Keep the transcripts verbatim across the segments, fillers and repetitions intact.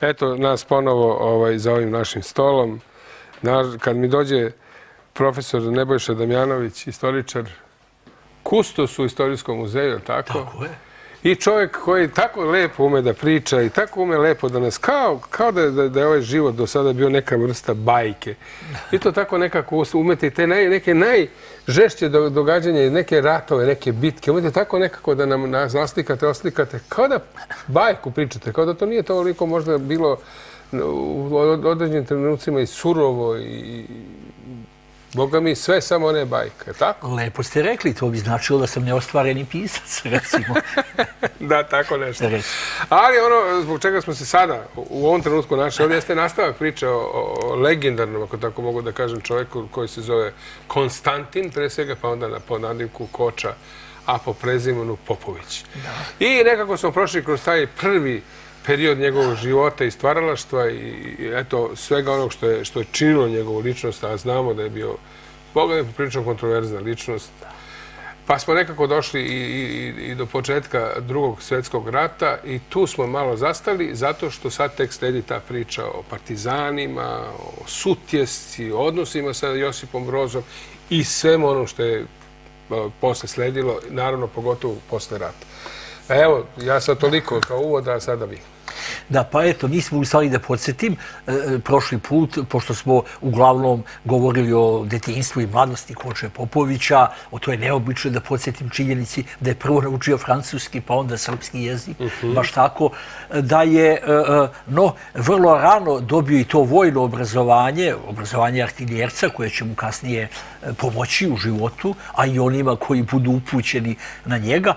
Eto, nas ponovo za ovim našim stolom. Kad mi dođe profesor Nebojša Damjanović, istoričar, kustos u Istorijskom muzeju, tako? Tako je. I čovjek koji tako lepo ume da priča i tako ume lepo da nas, kao da je ovaj život do sada bio neka vrsta bajke. I to tako nekako umete te neke najžešće događanja, neke ratove, neke bitke, umete tako nekako da nam naslikate, oslikate, kao da bajku pričate, kao da to nije toliko možda bilo u određenim trenucima i surovo i Boga mi, sve samo ne bajka, tako? Lepo ste rekli, to bi značilo da sam neostvareni pisac, recimo. Da, tako nešto. Ali ono zbog čega smo se sada u ovom trenutku našli, ovdje jeste nastavak priče o legendarnom, ako tako mogu da kažem, čovjeku koji se zove Konstantin, pre svega, pa onda po nadimku Koča, a po prezimenu Popović. I nekako smo prošli kroz taj prvi period njegovog života i stvaralaštva i eto svega onog što je činilo njegovu ličnost, a znamo da je bio, Boga mi, poprilično kontroverzna ličnost. Pa smo nekako došli i do početka drugog svjetskog rata i tu smo malo zastali zato što sad tek sledi ta priča o partizanima, o Sutjesci, o odnosima sa Josipom Brozom i svemu onom što je posle sledilo, naravno pogotovo posle rata. Evo, ja sad toliko kao uvod, a sada vi. Da, pa eto, nismo u stvari da podsjetim prošli put, pošto smo uglavnom govorili o detinjstvu i mladosti Koče Popovića, o to je neobično da podsjetim činjenici da je prvo naučio francuski, pa onda srpski jezik, baš tako, da je, no, vrlo rano dobio i to vojno obrazovanje, obrazovanje artiljerca, koje će mu kasnije pomoći u životu, a i onima koji budu upućeni na njega.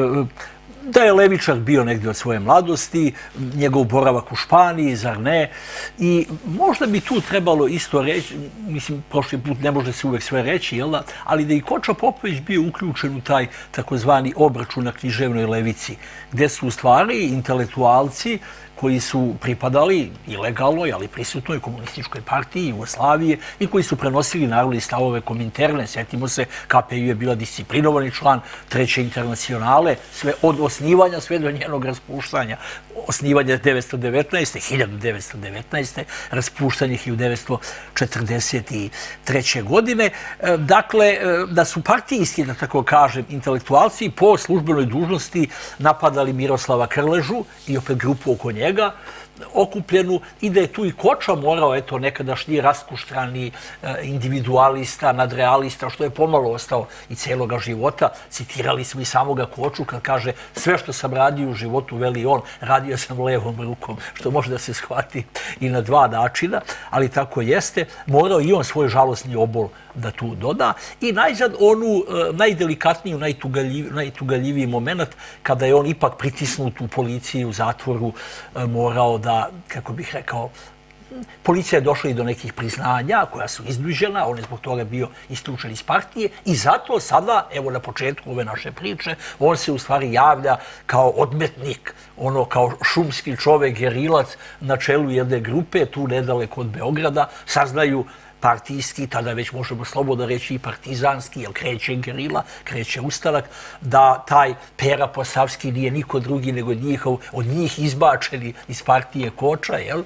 Da je levičar bio negdje od svoje mladosti, njegov boravak u Španiji, zar ne? I možda bi tu trebalo isto reći, mislim, prošli put ne može se uvek sve reći, jel da? Ali da i Koča Popović bio uključen u taj takozvani obračun na književnoj levici, gdje su u stvari intelektualci koji su pripadali ilegalnoj, ali prisutnoj komunističkoj partiji Jugoslavije i koji su prenosili narodne stavove Kominterne. Sjetimo se, K P I je bila disciplinovani član Treće internacionale, sve od osnivanja sve do njenog raspuštanja. Osnivanje devetsto devetnaeste. hiljadu devetsto devetnaeste. raspuštanje hiljadu devetsto četrdeset treće. godine. Dakle, da su partijski, da tako kažem, intelektualci po službenoj dužnosti napadali Miroslava Krležu i opet grupu oko njega, okupljenu, i da je tu i Koča morao, eto, nekadašnji raskuštrani individualista, nadrealista, što je pomalo ostao i celoga života. Citirali smo i samoga Koču kad kaže sve što sam radio u životu, veli on, radio sam levom rukom, što može da se shvati i na dva načina, ali tako jeste. Morao i on svoj žalosni obol da tu doda. I najzad onu najdelikatniju, najtugaljiviji moment kada je on ipak pritisnut u policiji, u zatvoru, morao da, kako bih rekao, policija je došla i do nekih priznanja koja su izdužena, on je zbog toga bio isključen iz partije i zato sada, evo na početku ove naše priče, on se u stvari javlja kao odmetnik, ono kao šumski čovek, gerilac na čelu jedne grupe, tu nedaleko od Beograda, saznaju partijski, tada već možemo slobodno reći i partizanski, jer kreće gerila, kreće ustanak, da taj Pera Posavski nije niko drugi nego njihov, od njih izbačeni iz partije Koča, jel?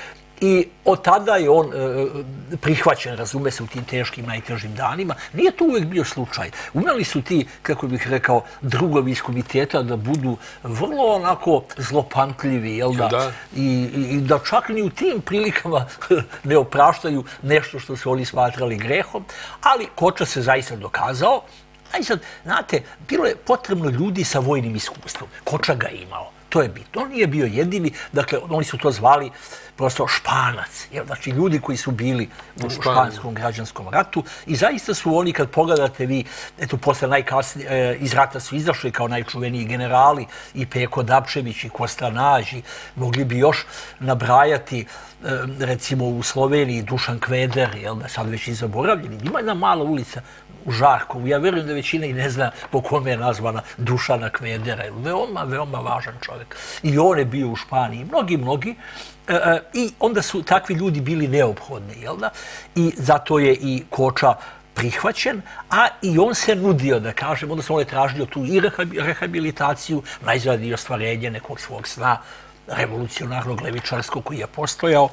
I od tada je on prihvaćen, razume se, u tim teškim, najtežim danima. Nije to uvek bio slučaj. Umeli su ti, kako bih rekao, drugovi iz komiteta da budu vrlo onako zlopantljivi, jel da? I da čak ni u tim prilikama ne opraštaju nešto što su oni smatrali grehom. Ali Koča se zaista dokazao. A i sad, znate, bilo je potrebno ljudi sa vojnim iskustvom. Koča ga je imao. To je bitno. On nije bio jedini, dakle, oni su to zvali prosto Španac. Znači, ljudi koji su bili u španskom građanskom ratu i zaista su oni, kad pogledate vi, eto, posle najkasnije, iz rata su izašli kao najčuveniji generali i Peko Dapčević i Kosta Nađi, mogli bi još nabrajati, recimo u Sloveniji Dušan Kveder, jel da, sad već i zaboravljeni. Ima jedna mala ulica u Žarkovu. Ja verujem da većina i ne zna po kome je nazvana Dušana Kvedera. Veoma, veoma važan čovjek. I on je bio u Španiji. Mnogi, mnogi. I onda su takvi ljudi bili neophodni, jel da? I zato je i Koča prihvaćen, a i on se nudio, da kažem, onda se on je tražio tu i rehabilitaciju, najzad i ostvarenje nekog svog sna, revolucionarnog levičarskog koji je postojao.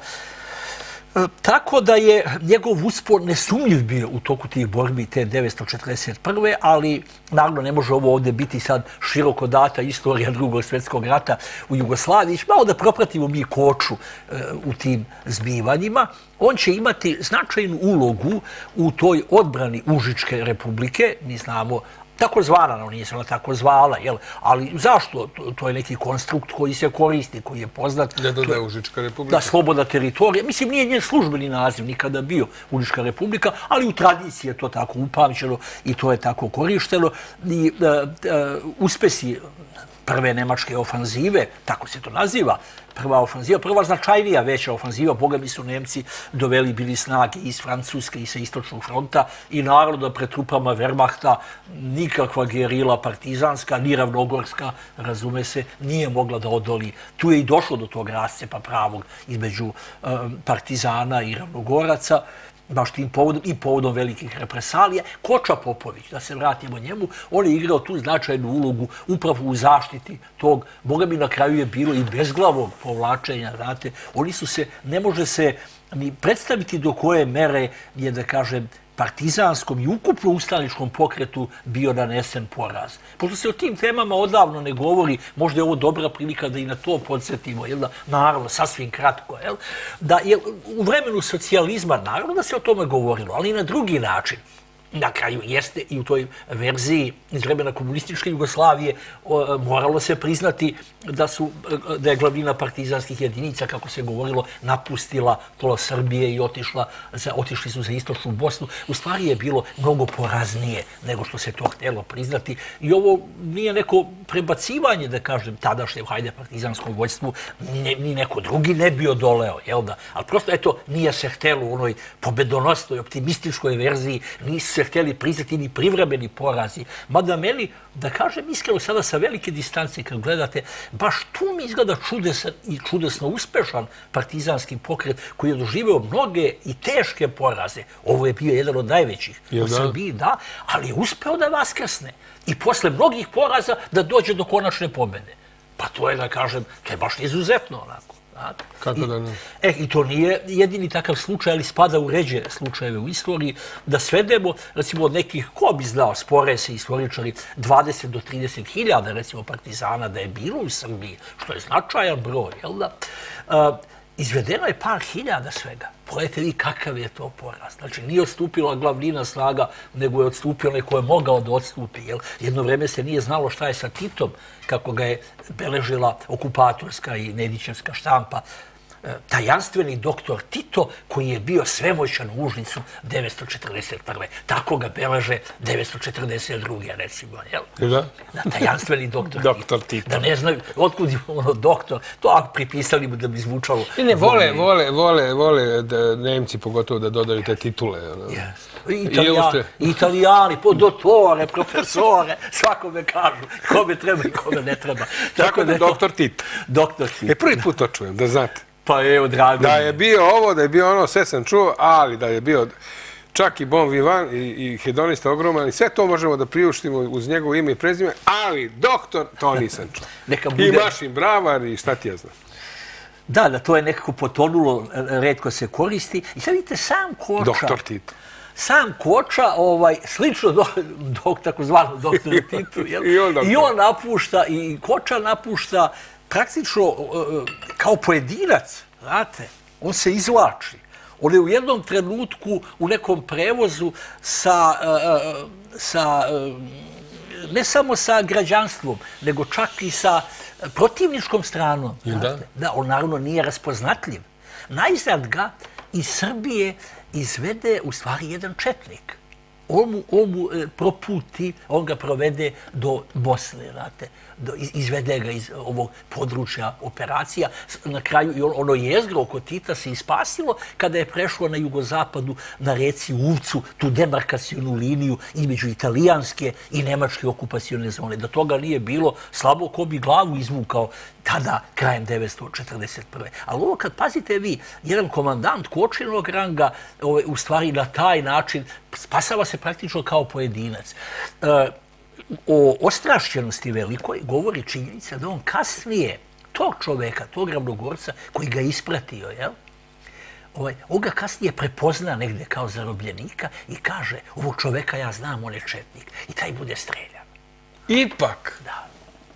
Tako da je njegov uspon nesumnjiv bio u toku tih borbi te devetsto četrdeset prve. ali naravno ne može ovo ovdje biti sad široko data istorija drugog svjetskog rata u Jugoslaviji. Malo da propratimo mi Koču u tim zbivanjima. On će imati značajnu ulogu u toj odbrani Užičke republike. Mi znamo tako zvana, no nije se ona tako zvala, jel? Ali zašto? To je neki konstrukt koji se koristi, koji je poznat. Da, da, Užička republika. Da, slobodna teritorija. Mislim, nije njen službeni naziv nikada bio Užička republika, ali u tradiciji je to tako upamćeno i to je tako korišteno. I uh, uh, uspesi prve nemačke ofanzive, tako se to naziva, prva ofanziva, prva značajnija veća ofanziva, boga mi su Nemci doveli bili snage iz Francuske i sa istočnog fronta i naravno da pred trupama Wehrmachta nikakva gerila partizanska, ni ravnogorska, razume se, nije mogla da odoli. Tu je i došlo do tog rascepa pravog između um, partizana i ravnogoraca, baš tim povodom i povodom velikih represalija. Koča Popović, da se vratimo njemu, on je igrao tu značajnu ulogu upravo u zaštiti tog, boga mi na kraju je bilo i bezglavog povlačenja, znate, oni su se, ne može se ni predstaviti do koje mere je, da kažem, partizanskom i ukupno ustaničkom pokretu bio nanesen poraz. Pošto se o tim temama odavno ne govori, možda je ovo dobra prilika da i na to podsjetimo, jel da, naravno, sasvim kratko, jel, da je u vremenu socijalizma, naravno da se o tome govorilo, ali i na drugi način. Na kraju jeste i u toj verziji iz vremena komunističke Jugoslavije moralo se priznati da, su, da je glavnina partizanskih jedinica, kako se govorilo, napustila tlo Srbije i otišla, otišli su za istočnu Bosnu. U stvari je bilo mnogo poraznije nego što se to htjelo priznati. I ovo nije neko prebacivanje, da kažem, tadašnjem, hajde, partizanskom vojstvu, ni, ni neko drugi ne bio doleo, jel da? Ali prosto, eto, nije se htjelo u onoj pobedonosnoj, optimističkoj verziji, nisu se htjeli priznati ni privremeni porazi. Mada meni, da kažem iskreno sada sa velike distance kad gledate, baš tu mi izgleda čudesan i čudesno uspešan partizanski pokret koji je doživeo mnoge i teške poraze. Ovo je bio jedan od najvećih u Srbiji, da, ali je uspeo da vaskrsne i posle mnogih poraza da dođe do konačne pobjede. Pa to je, da kažem, to je baš izuzetno onako. Kako da ne? E, i to nije jedini takav slučaj, ali spada u ređe slučajeve u istoriji, da svedemo, recimo, od nekih, ko bi znao, spore se istoričari, dvadeset do trideset hiljada, recimo, partizana da je bilo u Srbiji, što je značajan broj, jel da? Uh, izvedeno je par hiljada svega. Pogledajte vi kakav je to poraz. Znači, nije odstupila glavnina snaga, nego je odstupio neko je mogao da odstupi. Jel? Jedno vreme se nije znalo šta je sa Titom, kako ga je beležila okupatorska i nedićevska štampa. Tajanstveni doktor Tito, koji je bio svemoćan u Užicu devetsto četrdeset prve. Tako ga beleže devetsto četrdeset druge, recimo. Jel? Da? Da, tajanstveni doktor, doktor Tito. Tito. Da ne znaju, otkud je ono doktor, to ako pripisali mu da bi zvučalo. I ne, vole, vole, vole, vole da Nemci pogotovo da dodaju te titule. Yes. Italijani, Italijani, po dottore, profesore, svakome kažu, kome treba i kome ne treba. Tako, Tako da, da doktor Tito. Doktor Tito. E, prvi put to čujem, da znate. Pa evo, drago. Da je bio ovo, da je bio ono, sve sam čuo, ali da je bio čak i bon vivant i, i hedonista ogroman i sve to možemo da priuštimo uz njegovo ime i prezime, ali doktor, to nisam čuo. Neka bude... I mašin bravar i šta ti ja znam. Da, da, to je nekako potonulo, retko se koristi. I sad vidite, sam Koča... Doktor Tito. Sam Koča, ovaj, slično do, do takozvano doktoru Titu, jel? I, on doktor. I on napušta, i Koča napušta praktično kao pojedinac, znate, on se izvlači. On je u jednom trenutku u nekom prevozu sa, sa, ne samo sa građanstvom, nego čak i sa protivničkom stranom. Da? Da, on naravno nije raspoznatljiv. Najzad ga iz Srbije izvede u stvari jedan četnik. On mu, on mu proputi, on ga provede do Bosne, znate, do, izvede ga iz ovog područja operacija. Na kraju i on, ono jezgro oko Tita se ispasilo kada je prešlo na jugozapadu na reci Uvcu, tu demarkacionu liniju između italijanske i nemačke okupacione zone. Do toga nije bilo, slabo ko bi glavu izvukao tada, krajem devetsto četrdeset prve. Ali ovo kad pazite vi, jedan komandant Kočinog ranga, ovaj, u stvari na taj način spasava se praktično kao pojedinac. E, o ostrašćenosti velikoj govori činjenica da on kasnije, tog čoveka, tog Ravnogorca koji ga ispratio, jel? Ovaj, on ga kasnije prepozna negde kao zarobljenika i kaže, ovog čoveka ja znam, on je četnik. I taj bude streljan. Ipak? Da.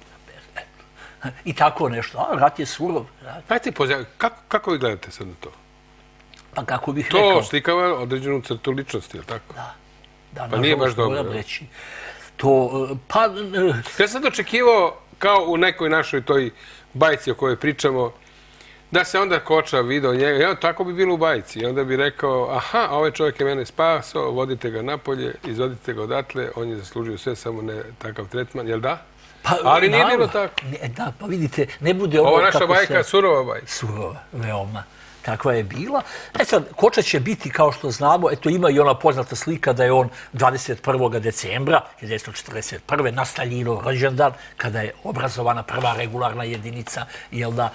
I tako nešto. A, rat je surov. Ajte, kako, kako vi gledate sad na to? Pa kako bih to rekao... To slikava određenu crtu ličnosti, je li tako? Da. Da, pa nije baš dobro. Moram reći. To, pa... Ja sam očekivao, kao u nekoj našoj toj bajci o kojoj pričamo, da se onda Koča video njega, ja, tako bi bilo u bajci. I onda bi rekao, aha, ovaj čovjek je mene spasao, vodite ga napolje, izvodite ga odatle, on je zaslužio sve, samo ne takav tretman, jel da? Pa, ali nije bilo tako. Ne, da, pa vidite, ne bude ovo... Ova naša bajka je surova bajka. Surova, veoma. Takva je bila. E sad, Koča će biti, kao što znamo, eto ima i ona poznata slika da je on dvadeset prvog decembra hiljadu devetsto četrdeset prve na Staljinov rođendan, kada je obrazovana prva regularna jedinica, jel da,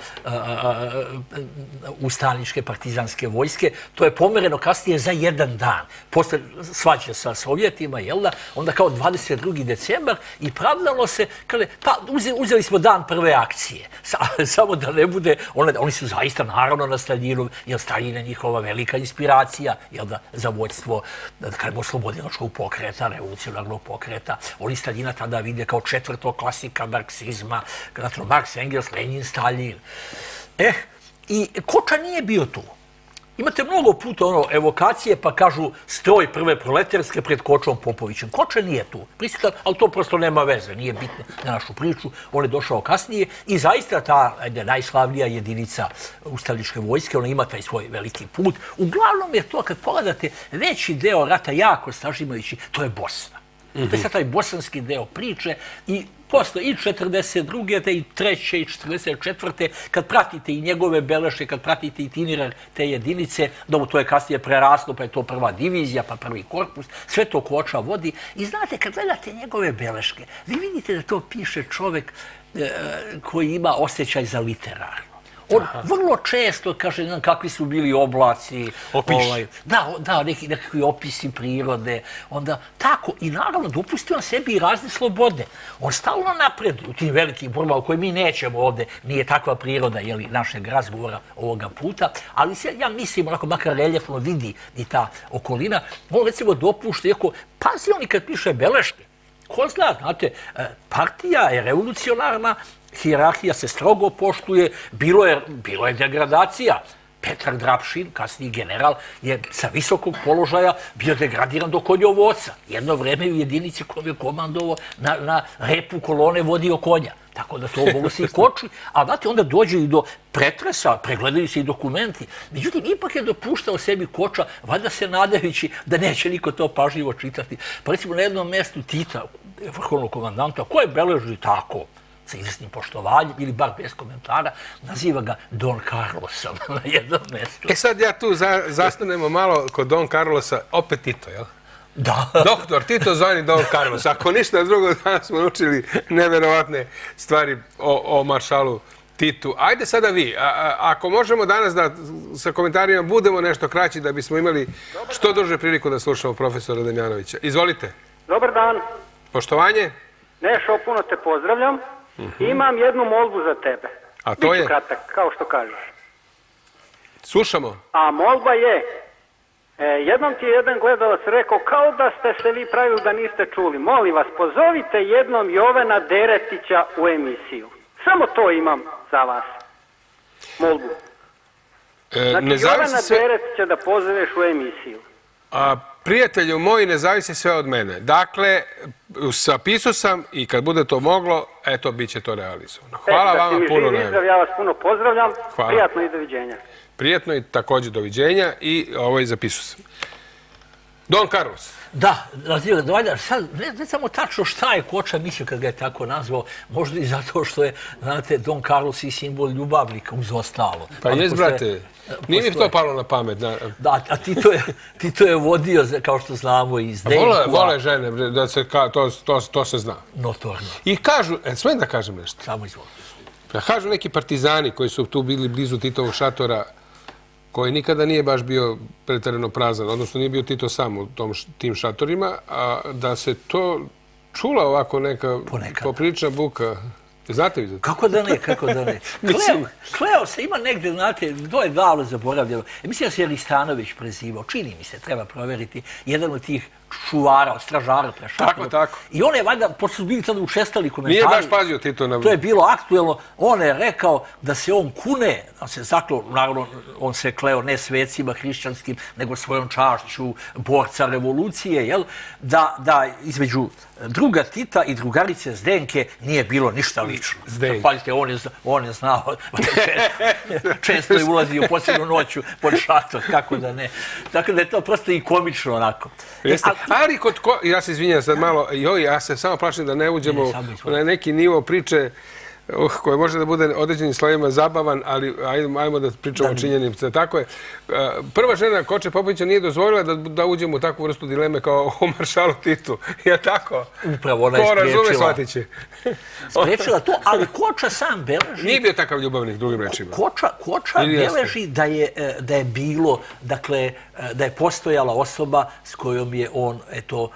ustaničke partizanske vojske. To je pomereno kasnije za jedan dan. Posle svađe sa Sovjetima, jel da, onda kao dvadeset drugi decembar i pravdalo se, kada, pa uzeli smo dan prve akcije. Samo da ne bude, oni su zaista naravno na Staljinu, jer Staljin je njihova velika inspiracija, jel da, za vođstvo, da kažemo, oslobodilačkog pokreta, revolucionarnog pokreta. Oni Staljina tada vide kao četvrtog klasika marksizma, znači Marks, Engels, Lenin, Staljin. Eh, i Koča nije bio tu. Imate mnogo puta ono evokacije, pa kažu stroj prve proletarske pred Kočom Popovićem. Koča nije tu, prisutan, ali to prosto nema veze, nije bitno na našu priču. On je došao kasnije i zaista ta ajde, najslavnija jedinica ustaničke vojske, ona ima taj svoj veliki put. Uglavnom je to, kad pogledate, veći deo rata, jako sažimajući, to je Bosna. Mm-hmm. To je sad taj bosanski deo priče i posle i četrdeset druge i treće i četrdeset četvrte kad pratite i njegove beleške, kad pratite i itinerar te jedinice, dobro, to je kasnije preraslo, pa je to prva divizija, pa prvi korpus, sve to Koča vodi. I znate, kad gledate njegove beleške, vi vidite da to piše čovek e, koji ima osjećaj za literarno. On Aha. vrlo često kaže, ne znam, kakvi su bili oblaci. Ovaj, da, da, neki, nekakvi opisi prirode. Onda tako, i naravno, dopustio on sebi i razne slobode. On stalno napred u tim velikim borbama, koje mi nećemo ovde, nije takva priroda, jeli, našeg razgovora ovoga puta, ali se, ja mislim, onako, makar reljefno vidi i ta okolina, on recimo dopušta, iako, pazi on i kad piše beleške, ko zna, znate, partija je revolucionarna, hijerarhija se strogo poštuje, bilo je, bilo je degradacija. Petar Drapšin, kasniji general, je sa visokog položaja bio degradiran do konjovoca. Jedno vreme u jedinici kojem je komandovao na, na repu kolone vodio konja. Tako da to mogu se i Koči. A znate, onda dođe i do pretresa, pregledaju se i dokumenti. Međutim, ipak je dopuštao sebi Koča, valjda se nadajući da neće niko to pažljivo čitati. Pa recimo na jednom mjestu Tita, vrhovnog komandanta, ko je beleži tako, sa izvesnim poštovanjem, ili bar bez komentara, naziva ga Don Carlosom na jednom mjestu. E sad ja tu za, zastanemo malo kod Don Carlosa, opet Tito, jel? Da. Doktor Tito zvani Don Carlos. Ako ništa drugo, danas smo učili neverovatne stvari o, o maršalu Titu. Ajde sada vi, a, a, ako možemo danas da sa komentarima budemo nešto kraći da bismo imali što duže priliku da slušamo profesora Damjanovića. Izvolite. Dobar dan. Poštovanje. Nešo, puno te pozdravljam. Uh-huh. Imam jednu molbu za tebe. A to Biću je? kratak, kao što kažeš. Slušamo. A molba je, e, jednom ti je jedan gledalac rekao, kao da ste se vi pravili da niste čuli. Molim vas, pozovite jednom Jovana Deretića u emisiju. Samo to imam za vas. Molbu. E, znači, ne Jovana sve... Deretića da pozoveš u emisiju. A, prijatelju moji, ne zavisi sve od mene. Dakle, zapisao sam i kad bude to moglo, eto, bit će to realizovano. Hvala e, vama puno. Izdrav, ja vas puno pozdravljam. Hvala. Prijatno i doviđenja. Prijatno i također doviđenja i ovaj zapisao sam. Don Carlos. Da, naziva ga, sad, ne, ne samo tačno šta je Koča mislio kad ga je tako nazvao, možda i zato što je, znate, Don Carlos i simbol ljubavnika uz ostalo. Pa jes, brate, nije mi to palo na pamet. Na... Da, a Tito je, Tito je vodio, kao što znamo, iz Denku. Vole, vole žene, da se, ka, to, to, to se zna. Notorno. I kažu, e, smijem da kažem nešto? Samo izvolite. Ja kažu neki partizani koji su tu bili blizu Titovog šatora, koji nikada nije baš bio pretjerano prazan, odnosno nije bio Tito sam u tom, tim šatorima, a da se to čula ovako neka Ponekad. poprilična buka Znate vi za to? Kako da ne, kako da ne. Kleo, Kleo se ima negde, znate, to je davno zaboravljeno. Mislim da se Ristanović prezivao, čini mi se, treba proveriti, jedan od tih čuvara, od stražara prešatio. Tako, tako. I on je, valjda, pošto su bili tada učestali komentari... Nije baš pazio Tito na... To je bilo aktuelno. On je rekao da se on kune, da se zaklo, naravno, on se kleo ne svecima hrišćanskim, nego svojom čašću borca revolucije, jel? Da, da između druga Tita i drugarice Zdenke nije bilo ništa lično. Zdenke. Pazite, on je, on je znao, često, često je ulazio u posljednu noću pod šator, kako da ne. Tako da je to prosto i komično onako. Jeste. Ali kod ko... Ja se izvinjam sad malo, joj, ja se samo plašim da ne uđemo na neki nivo priče uh, koje može da bude određenim slovima zabavan, ali ajmo, ajmo da pričamo o činjenicama. Tako je. Uh, prva žena Koče Popovića nije dozvolila da, da uđemo u takvu vrstu dileme kao o maršalu Titu. Je tako? Upravo ona je spriječila. Ko razume, shvatit će. Spriječila to, ali Koča sam beleži... Nije bio takav ljubavnik, drugim rečima. Koča, Koča beleži da je, da je bilo, dakle, da je postojala osoba s kojom je on, eto,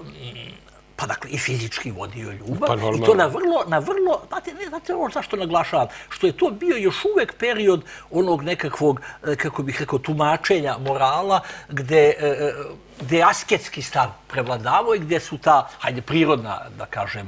pa dakle i fizički vodio ljubav. Pa i to na vrlo, na vrlo, znate, ne znate ovo zašto naglašavam, što je to bio još uvek period onog nekakvog, kako bih rekao, tumačenja morala, gde, gde je asketski stav prevladavao i gde su ta, hajde, prirodna, da kažem,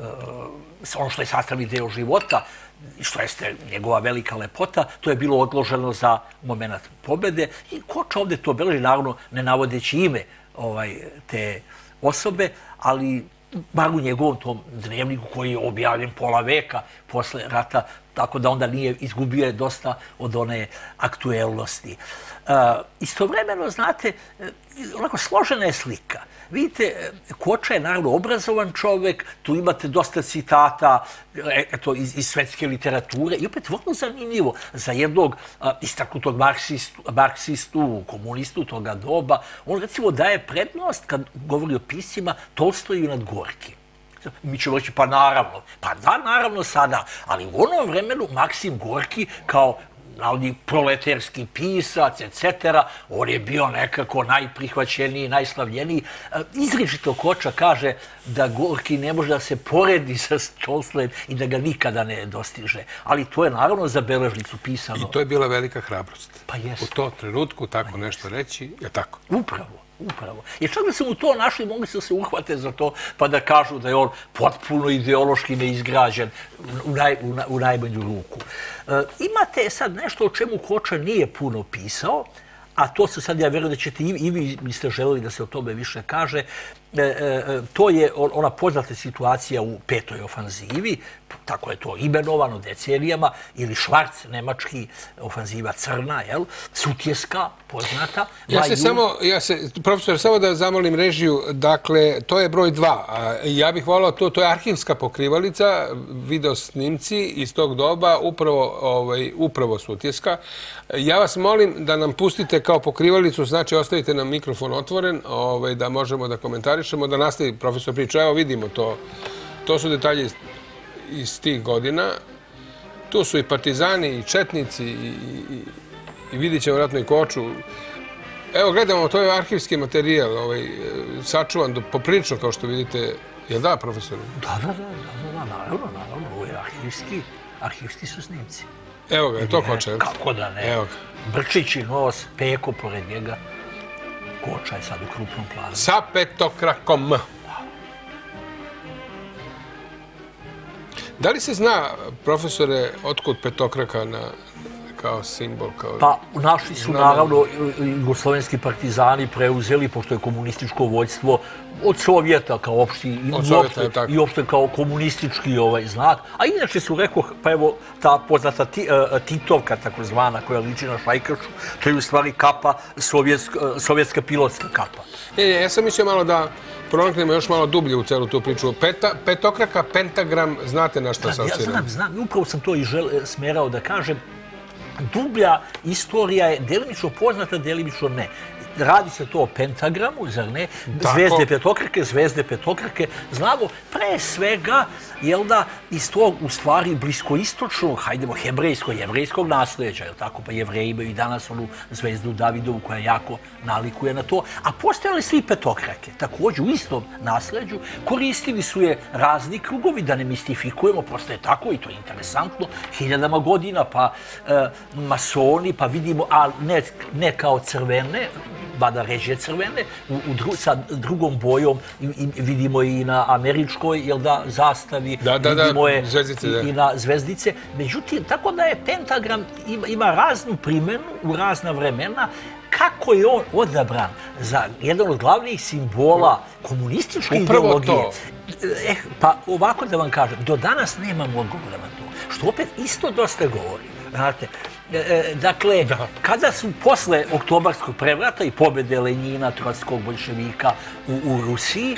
ono što je sastavni deo života, što jeste njegova velika lepota, to je bilo odloženo za moment pobede. I Koča ovdje to beleži, naravno ne navodeći ime ovaj, te osobe, ali bar u njegovom tom dnevniku koji je objavljen pola veka posle rata, tako da onda nije izgubio dosta od one aktuelnosti. Uh, istovremeno, znate, onako složena je slika. Vidite, Koča je naravno obrazovan čovjek, tu imate dosta citata eto, iz, iz svetske literature i opet vrlo zanimljivo za jednog a, istaknutog marksistu, marksistu, komunistu toga doba. On recimo daje prednost kad govori o piscima Tolstoju nad Gorki. Mi ćemo reći, pa naravno, pa da, naravno sada, ali u onom vremenu Maksim Gorki kao navodni proletarski pisac, et cetera. On je bio nekako najprihvaćeniji, najslavljeniji. Izričito Koča kaže da Gorki ne može da se poredi sa Tolstojem i da ga nikada ne dostiže. Ali to je naravno za beležnicu pisano. I to je bila velika hrabrost. Pa jest. U tom trenutku tako nešto reći, je tako. Upravo. Upravo. Jer čak da se mu to našli, mogli su se uhvate za to pa da kažu da je on potpuno ideološki neizgrađen u, naj, u, na, u najmanju ruku. E, imate sad nešto o čemu Koča nije puno pisao, a to se sad, ja vjerujem da ćete i, i vi biste želeli da se o tome više kaže, e, e, to je ona poznata situacija u petoj ofanzivi, tako je to imenovano decenijama, ili Švarc, nemački ofanziva crna, jel? Sutjeska, poznata. Ja se samo, ja se, profesor, samo da zamolim režiju, dakle, to je broj dva. Ja bih volao to, to je arhivska pokrivalica, video snimci iz tog doba, upravo, ovaj, upravo Sutjeska. Ja vas molim da nam pustite kao pokrivalicu, znači ostavite nam mikrofon otvoren, ovaj, da možemo da komentarišemo, da nastavi profesor priča. Evo vidimo to, to su detalje iz, iz tih godina. Tu su i partizani, i četnici, i, i, i vidit ćemo vratno i Koču. Evo, gledamo, to je arhivski materijal, ovaj, sačuvan do, poprilično, kao što vidite. Jel da, profesor? Da, da, da, da, da, naravno, naravno, ovo je arhivski, arhivski su snimci. Evo ga, je to Koča? Kako da ne? Evo ga. Brčići nos, Peko pored njega. Koča je sad u krupnom planu. Sa petokrakom. Da li se zna, profesore, otkud petokraka na, kao simbol? Kao... Pa, naši su, naravno, jugoslovenski partizani preuzeli, pošto je komunističko vođstvo od Sovjeta kao opšti i, Sovjeta, uopšte, i uopšte kao komunistički ovaj znak. A inače su, rekao, pa evo, ta poznata ti, uh, Titovka, tako zvana, koja liči na šajkašu, to je u stvari kapa, sovjetska, sovjetska pilotska kapa. Ne, ne, ja sam mislio malo da proniknemo još malo dublje u celu tu priču. Peta, petokraka, pentagram, znate na što se Ja znam, znam. Upravo sam to i žel, smerao da kažem. Dublja istorija je delimično poznata, delimično ne. radi se to o pentagramu, zar ne? Zvezde petokrake, zvezde petokrake. Znamo, pre svega, jel da, iz tog, u stvari, bliskoistočnog, hajdemo, hebrejsko-jevrejskog nasleđa, jel tako? Pa Jevreji imaju i danas onu zvezdu Davidovu koja jako nalikuje na to. A postojali su i petokrake, također u istom nasleđu. Koristili su je razni krugovi, da ne mistifikujemo, prosto je tako i to je interesantno, hiljadama godina, pa e, masoni, pa vidimo, a ne, ne kao crvene, bada ređe crvene, u, u dru, sa drugom bojom i, i vidimo i na američkoj, jel da, zastavi, da, da, vidimo da, je zvezdice, i, da. i na zvezdice. Međutim, tako da je pentagram ima, ima raznu primjenu u razna vremena. Kako je on odabran za jedan od glavnih simbola komunističke ideologije? Upravo to. Eh, pa ovako da vam kažem, do danas nemamo odgovora na to. Što opet isto dosta govori. Znate, e, dakle, da. Kada su posle oktobarskog prevrata i pobjede Lenjina, Trotskog, bolševika u, u Rusiji,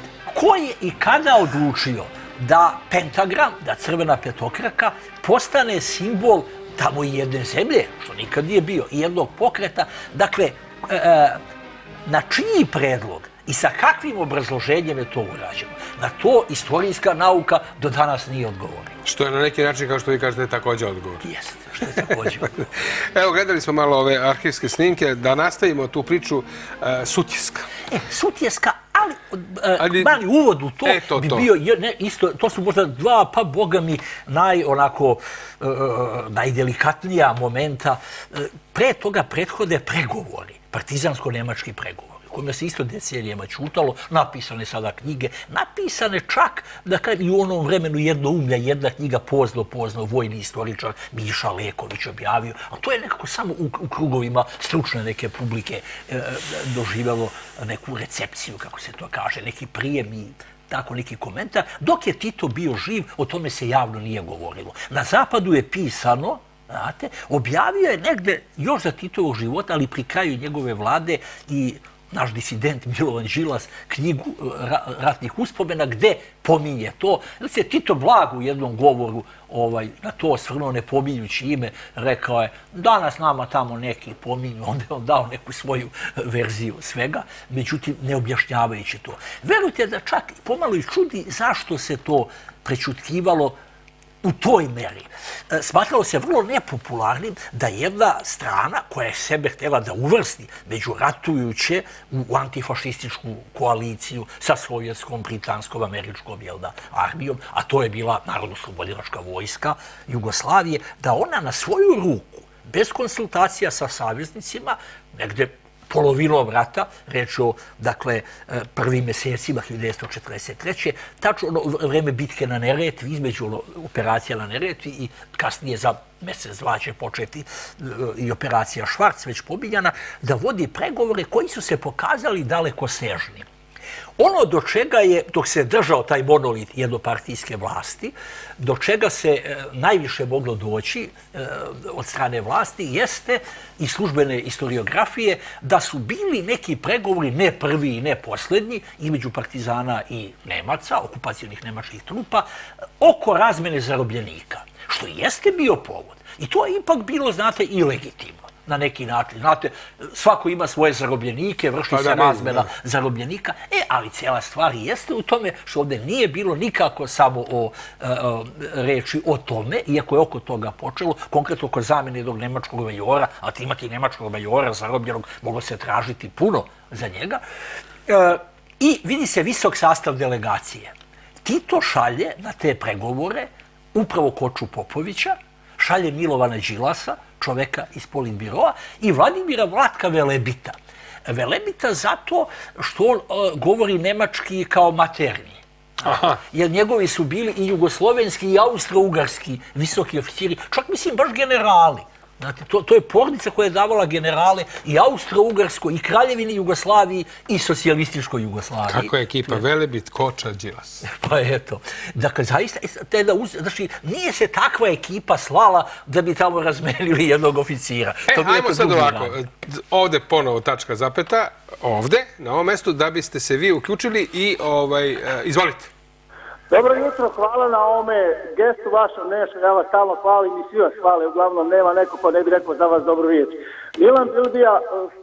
ko je i kada odlučio da pentagram, da crvena petokraka, postane simbol tamo i jedne zemlje, što nikad nije bio, i jednog pokreta. Dakle, e, na čiji predlog i sa kakvim obrazloženjem je to urađeno? Na to istorijska nauka do danas nije odgovorila. Što je na neki način, kao što vi kažete, također odgovor. Jeste, što je također odgovor. Evo, gledali smo malo ove arhivske snimke, da nastavimo tu priču e, Sutjeska. E, Sutjeska, ali, e, ali mali uvod u to, e, to bi to. bio, ne, isto, to su možda dva, pa boga mi, naj, onako, e, najdelikatnija momenta. E, pre toga prethode pregovori, partizansko-nemački pregovori, kojima se isto decenijama ćutalo, napisane sada knjige, napisane čak, da kažem, i u onom vremenu jednoumlja, jedna knjiga pozno, pozno, vojni istoričar Miša Leković objavio, a to je nekako samo u, u krugovima stručne neke publike e, doživjelo neku recepciju, kako se to kaže, neki prijem i tako neki komentar. Dok je Tito bio živ, o tome se javno nije govorilo. Na zapadu je pisano, znate, objavio je negde još za Titovog života, ali pri kraju njegove vlade i naš disident Milovan Đilas knjigu ratnih uspomena gde pominje to. Jer se Tito Blag u jednom govoru ovaj, na to osvrnuo, ne pominjući ime, rekao je danas nama tamo neki pominju, onda je on dao neku svoju verziju svega, međutim ne objašnjavajući to. Verujte da čak pomalo i čudi zašto se to prečutkivalo u toj meri. Smatralo se vrlo nepopularnim da jedna strana koja je sebe htjela da uvrsti među ratujuće u antifašističku koaliciju sa sovjetskom, britanskom, američkom jel da, armijom, a to je bila Narodno-slobodilačka vojska Jugoslavije, da ona na svoju ruku, bez konsultacija sa saveznicima, negde polovinom rata, reč o, dakle, prvim mjesecima hiljadu devetsto četrdeset treće. Tačno ono vreme bitke na Neretvi, između ono, operacija na Neretvi i kasnije za mjesec dva će početi i operacija Švarc, već pominjana, da vodi pregovore koji su se pokazali dalekosežnim. Ono do čega je, dok se držao taj monolit jednopartijske vlasti, do čega se e, najviše moglo doći e, od strane vlasti, jeste i službene historiografije da su bili neki pregovori, ne prvi i ne posljednji, između partizana i Nemaca, okupacijnih nemačkih trupa, oko razmene zarobljenika, što jeste bio povod. I to je ipak bilo, znate, i legitimno. Na neki način. Znate, svako ima svoje zarobljenike, vrši se razmena zarobljenika, e, ali cijela stvar jeste u tome što ovdje nije bilo nikako samo o e, reči o tome, iako je oko toga počelo, konkretno oko zamjene jednog nemačkog majora, a ti imati nemačkog majora zarobljenog, moglo se tražiti puno za njega. E, I vidi se visok sastav delegacije. Tito šalje na te pregovore upravo Koču Popovića, šalje Milovana Đilasa, čoveka iz Politbiroa, i Vladimira Vlatka Velebita. Velebita zato što on uh, govori nemački kao materni. Aha. Jer njegovi su bili i jugoslovenski i austro-ugarski visoki oficiri, čak mislim baš generali. Znate, to, to je porodica koja je davala generale i Austro-Ugarskoj, i Kraljevini Jugoslaviji, i socijalističkoj Jugoslaviji. Kako je ekipa? Velebit, Koča, Đilas. Pa eto. Dakle, zaista, te da uz... znači, nije se takva ekipa slala da bi tamo razmenili jednog oficira. E, to bi ajmo sad ovako. Rad. Ovde ponovo tačka zapeta. Ovde, na ovom mestu, da biste se vi uključili i ovaj, izvolite. Dobro jutro, hvala na ovome gestu vašom, nešto, ja vas stalno hvalim i svi vas hvale, uglavnom nema neko ko ne bi rekao za vas dobru riječ. Milan Bilbija,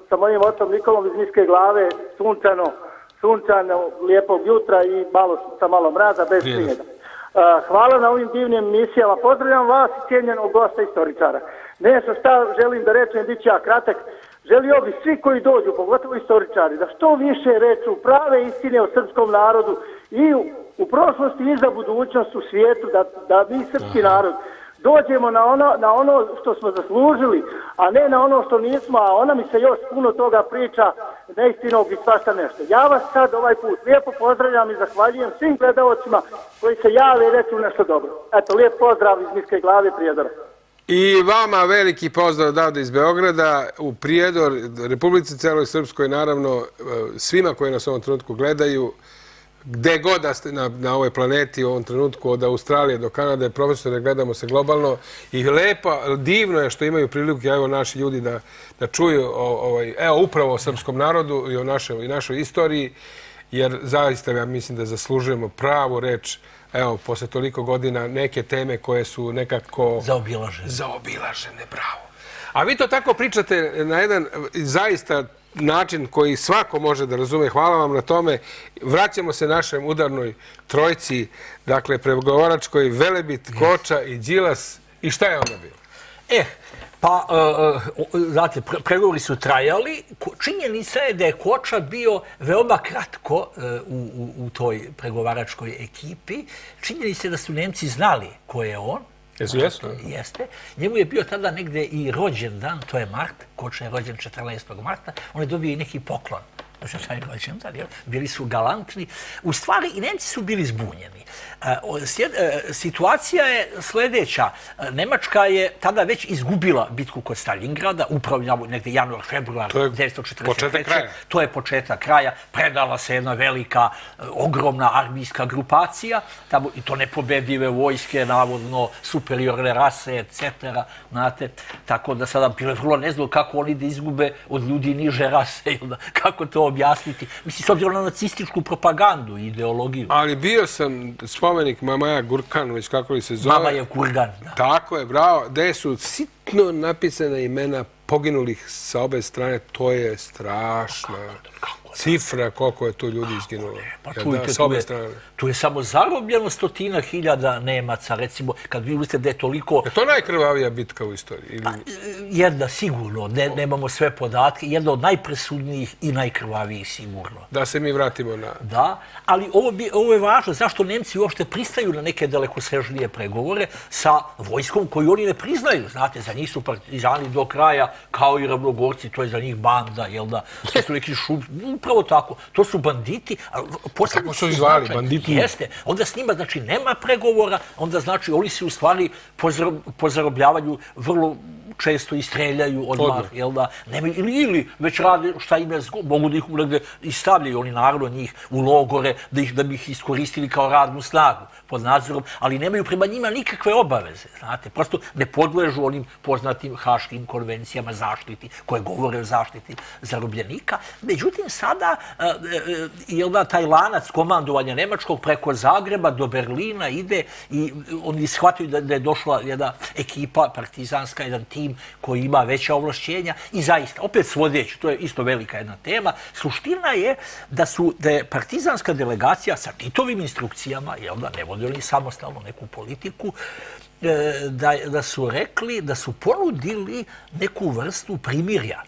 sa mojim ocom Nikolom iz Niške Glave, sunčano, sunčano, lijepog jutra i malo, sa malo mraza, bez snijega. Hvala na ovim divnim emisijama. Pozdravljam vas i cijenjenog gosta istoričara. Nešto šta želim da rečem, bit će ja kratak. Želio bi svi koji dođu, pogotovo istoričari, da što više reču prave istine o srpskom narodu i u, u prošlosti i za budućnost u svijetu, da, da mi srpski narod dođemo na ono, na ono što smo zaslužili, a ne na ono što nismo, a ona mi se još puno toga priča, neistinog i svašta nešto. Ja vas sad ovaj put lijepo pozdravljam i zahvaljujem svim gledalcima koji se jave i reču nešto dobro. Eto, lijep pozdrav iz Niške Glave, Prijedora. I vama veliki pozdrav odavde iz Beograda, u Prijedor, Republici celoj Srpskoj, naravno svima koji nas u ovom trenutku gledaju, gde god da ste na, na ovoj planeti u ovom trenutku, od Australije do Kanade, profesore, gledamo se globalno i lepo, divno je što imaju priliku, evo, naši ljudi da, da čuju o, ovaj, evo, upravo o srpskom narodu i o našoj, i našoj istoriji, jer zaista ja mislim da zaslužujemo pravu reč, evo, posle toliko godina, neke teme koje su nekako zaobilažene. Zaobilažene, bravo. A vi to tako pričate na jedan zaista način koji svako može da razume. Hvala vam na tome. Vraćamo se našem udarnoj trojci, dakle, pregovaračkoj, Velebit, Koča i Đilas. I šta je onda bilo? Eh, pa, znate, pregovori su trajali. Činjenica je da je Koča bio veoma kratko u, u, u toj pregovaračkoj ekipi. Činjenica je da su Nemci znali ko je on. Jesu, jesu. Jeste. Njemu je bio tada negde i rođendan, to je mart, Koča je rođen četrnaestog marta, on je dobio i neki poklon za taj rođendan, bili su galantni. U stvari, i Nemci su bili zbunjeni. Situacija je sljedeća. Nemačka je tada već izgubila bitku kod Stalingrada, upravo negde januar, februar devetsto četrdeset treće. To je početak kraja. Predala se jedna velika, ogromna armijska grupacija, tamo i to nepobedive vojske, navodno superiorne rase, et cetera. Znate, tako da sada bilo vrlo ne znam kako oni da izgube od ljudi niže rase, kako to objasniti. Mislim, s obzirom na nacističku propagandu i ideologiju. Ali bio sam spomenik Mamaja Gurkanović, kako li se zove. Mamaja Kurgan, da. Tako je, bravo. Gde su sitno napisana imena poginulih sa obe strane. To je strašna cifra koliko je tu ljudi izginulo. Pa čujte, tu je, tu je samo zarobljeno stotina hiljada Nemaca, recimo, kad vi mislite da je toliko... Je to najkrvavija bitka u istoriji? Ili... Pa, jedna sigurno, ne, nemamo sve podatke, jedna od najpresudnijih i najkrvavijih sigurno. Da se mi vratimo na... Da, ali ovo, bi, ovo je važno, zašto Nemci uopšte pristaju na neke dalekosežnije pregovore sa vojskom koju oni ne priznaju, znate, za njih su partizani do kraja, kao i ravnogorci, to je za njih banda, jel da, to su neki šup... Upravo tako. To su banditi. Kako su izvali, banditi? Jeste. Onda s njima, znači, nema pregovora, onda, znači, oni se u stvari po zarobljavanju vrlo često i streljaju odmah, jel da? Ili, ili već rade šta im je zgo, mogu da ih negde i stavljaju, oni naravno njih u logore, da, ih, da bi ih iskoristili kao radnu snagu pod nadzorom, ali nemaju prema njima nikakve obaveze, znate. Prosto ne podležu onim poznatim haškim konvencijama zaštiti, koje govore o zaštiti zarobljenika. Međutim, sada, jel da, taj lanac komandovanja nemačkog preko Zagreba do Berlina ide i oni shvataju da, da je došla jedna ekipa partizanska, jedan tim koji ima veća ovlašćenja i zaista, opet svodeći, to je isto velika jedna tema, suština je da su da je partizanska delegacija sa Titovim instrukcijama, jel da, ne vode oni samostalno neku politiku, da, da su rekli, da su ponudili neku vrstu primirja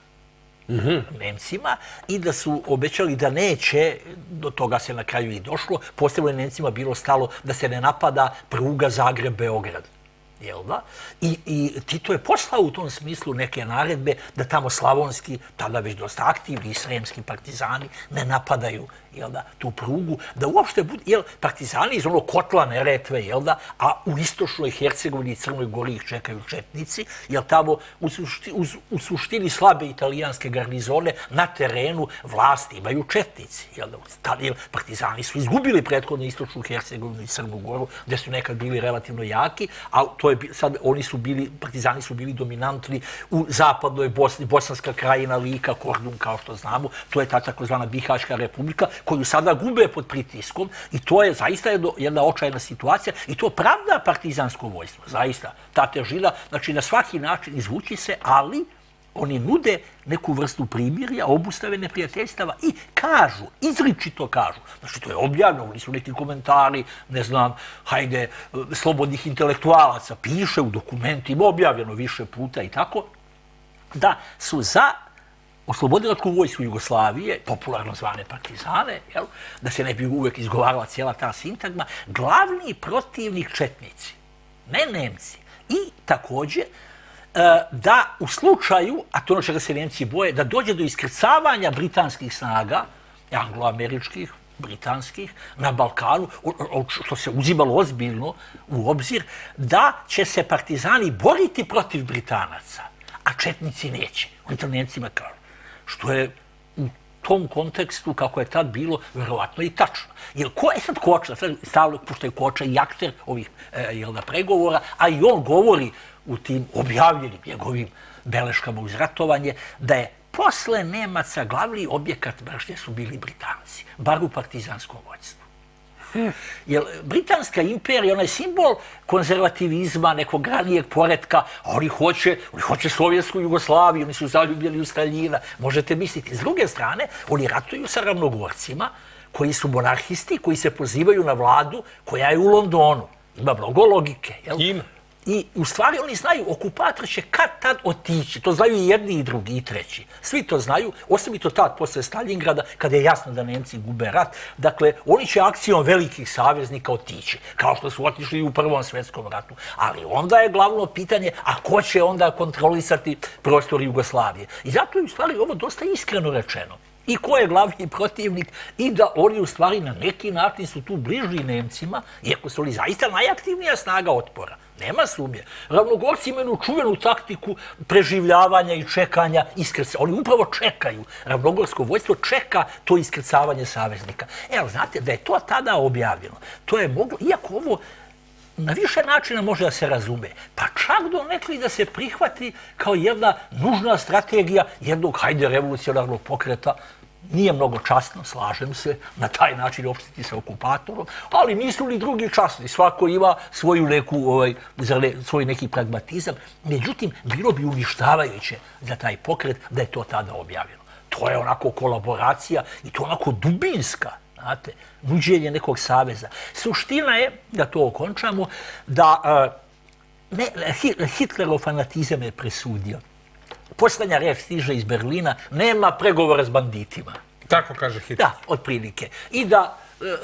Nemcima i da su obećali da neće, do toga se na kraju i došlo, posebno je Nemcima bilo stalo da se ne napada pruga Zagreb-Beograd. Jel da? I, I Tito je poslao u tom smislu neke naredbe da tamo slavonski, tada već dosta aktivni i sremski partizani ne napadaju, jel da, tu prugu, da uopšte bude, jel, partizani iz onog kotla Neretve, jel da, a u istočnoj Hercegovini i Crnoj Gori ih čekaju četnici, jel tamo u suštini, u, u suštini slabe italijanske garnizone na terenu vlasti imaju četnici, jel da, tada, jel, partizani su izgubili prethodno istočnu Hercegovinu i Crnu Goru, gde su nekad bili relativno jaki, a to je sad, oni su bili, partizani su bili dominantni u zapadnoj Bosni, Bosanska krajina, Lika, Kordun, kao što znamo, to je ta takozvana Bihaćka republika, koju sada gube pod pritiskom i to je zaista jedna očajna situacija i to pravda partizansko vojstvo, zaista. Ta težina, znači na svaki način izvući se, ali oni nude neku vrstu primirja, obustave neprijateljstava i kažu, izričito kažu, znači to je objavljeno, nisu neki komentari, ne znam, hajde, slobodnih intelektualaca, piše u dokumentima, objavljeno više puta i tako, da su za oslobodilačku vojsku Jugoslavije, popularno zvane partizane, jel, da se ne bi uvek izgovarala cijela ta sintagma, glavni protivnik četnici, ne Nemci. I također da u slučaju, a to ono čega se Nemci boje, da dođe do iskrcavanja britanskih snaga, angloameričkih, britanskih, na Balkanu, što se uzimalo ozbiljno u obzir, da će se partizani boriti protiv Britanaca, a četnici neće. Oni to Nemcima kažu. Što je u tom kontekstu, kako je tad bilo, verovatno i tačno. Jer ko je sad Koča, stavno, pošto je Koča i akter ovih jel da, pregovora, a i on govori u tim objavljenim njegovim beleškama uz ratovanje, da je posle Nemaca glavni objekat mržnje su bili Britanci, bar u partizanskom vojstvu. Jer Britanska imperija, ona je simbol konzervativizma, nekog ranijeg poretka, a oni hoće, oni hoće Sovjetsku Jugoslaviju, oni su zaljubljeni u Staljina, možete misliti. S druge strane, oni ratuju sa ravnogorcima, koji su monarhisti, koji se pozivaju na vladu koja je u Londonu. Ima mnogo logike. Ima. I u stvari oni znaju, okupator će kad tad otići. To znaju i jedni i drugi i treći. Svi to znaju, osobito tad posle Stalingrada, kada je jasno da Nemci gube rat. Dakle, oni će akcijom velikih saveznika otići, kao što su otišli i u Prvom svjetskom ratu. Ali onda je glavno pitanje, a ko će onda kontrolisati prostor Jugoslavije? I zato je u stvari ovo dosta iskreno rečeno. I ko je glavni protivnik i da oni u stvari na neki način su tu bliži Nemcima, iako su oni zaista najaktivnija snaga otpora. Nema sumnje. Ravnogorci imaju čuvenu taktiku preživljavanja i čekanja iskrcavanja. Oni upravo čekaju. Ravnogorsko vojstvo čeka to iskrcavanje saveznika. Evo, znate, da je to tada objavljeno. To je moglo, iako ovo na više načina može da se razume, pa čak do nekli da se prihvati kao jedna nužna strategija jednog, hajde, revolucionarnog pokreta. Nije mnogo časno, slažem se, na taj način opštiti sa okupatorom, ali nisu li drugi časni. Svako ima svoju neku, ovaj, svoj neki pragmatizam. Međutim, bilo bi uništavajuće za taj pokret da je to tada objavljeno. To je onako kolaboracija i to onako dubinska, znate, nuđenje nekog saveza. Suština je, da to okončamo, da ne, Hitlerov fanatizam je presudio. Poslednja reč stiže iz Berlina, nema pregovora s banditima. Tako kaže Hitler. Da, otprilike. I da,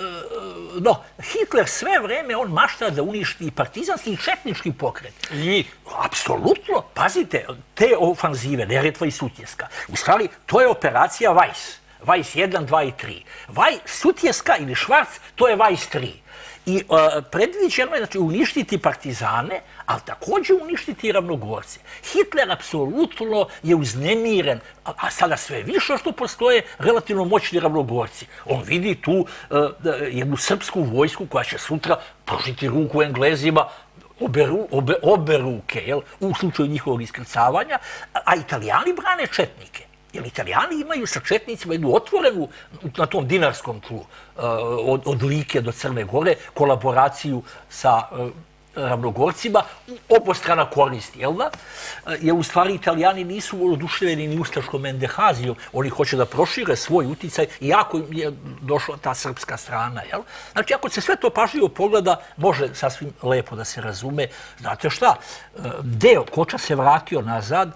no, Hitler sve vreme, on mašta da uništi partizanski i četnički pokret. I? Apsolutno. Pazite, te ofanzive, Neretva i Sutjeska, u stvari, to je operacija Weiss. Weiss jedan, dva i tri. Weiss, Sutjeska ili Švarc, to je Weiss tri. I uh, predviđeno je znači, uništiti partizane, ali također uništiti ravnogorce. Hitler apsolutno je uznemiren, a, a sada sve više što postoje relativno moćni ravnogorci. On vidi tu uh, jednu srpsku vojsku koja će sutra pružiti ruku Englezima, obe, obe, obe ruke, jel, u slučaju njihovog iskrcavanja, a, a Italijani brane četnike. Jer Italijani imaju sa četnicima jednu otvorenu, na tom dinarskom tlu, od, od Like do Crne Gore, kolaboraciju sa ravnogorcima, obostrana korist, jel da? Jer u stvari Italijani nisu oduševljeni ni ustaškom endehazijom, oni hoće da prošire svoj uticaj, iako je došla ta srpska strana, jel? Znači, ako se sve to pažljivo pogleda, može sasvim lepo da se razume. Znate šta? Deo Koča se vratio nazad,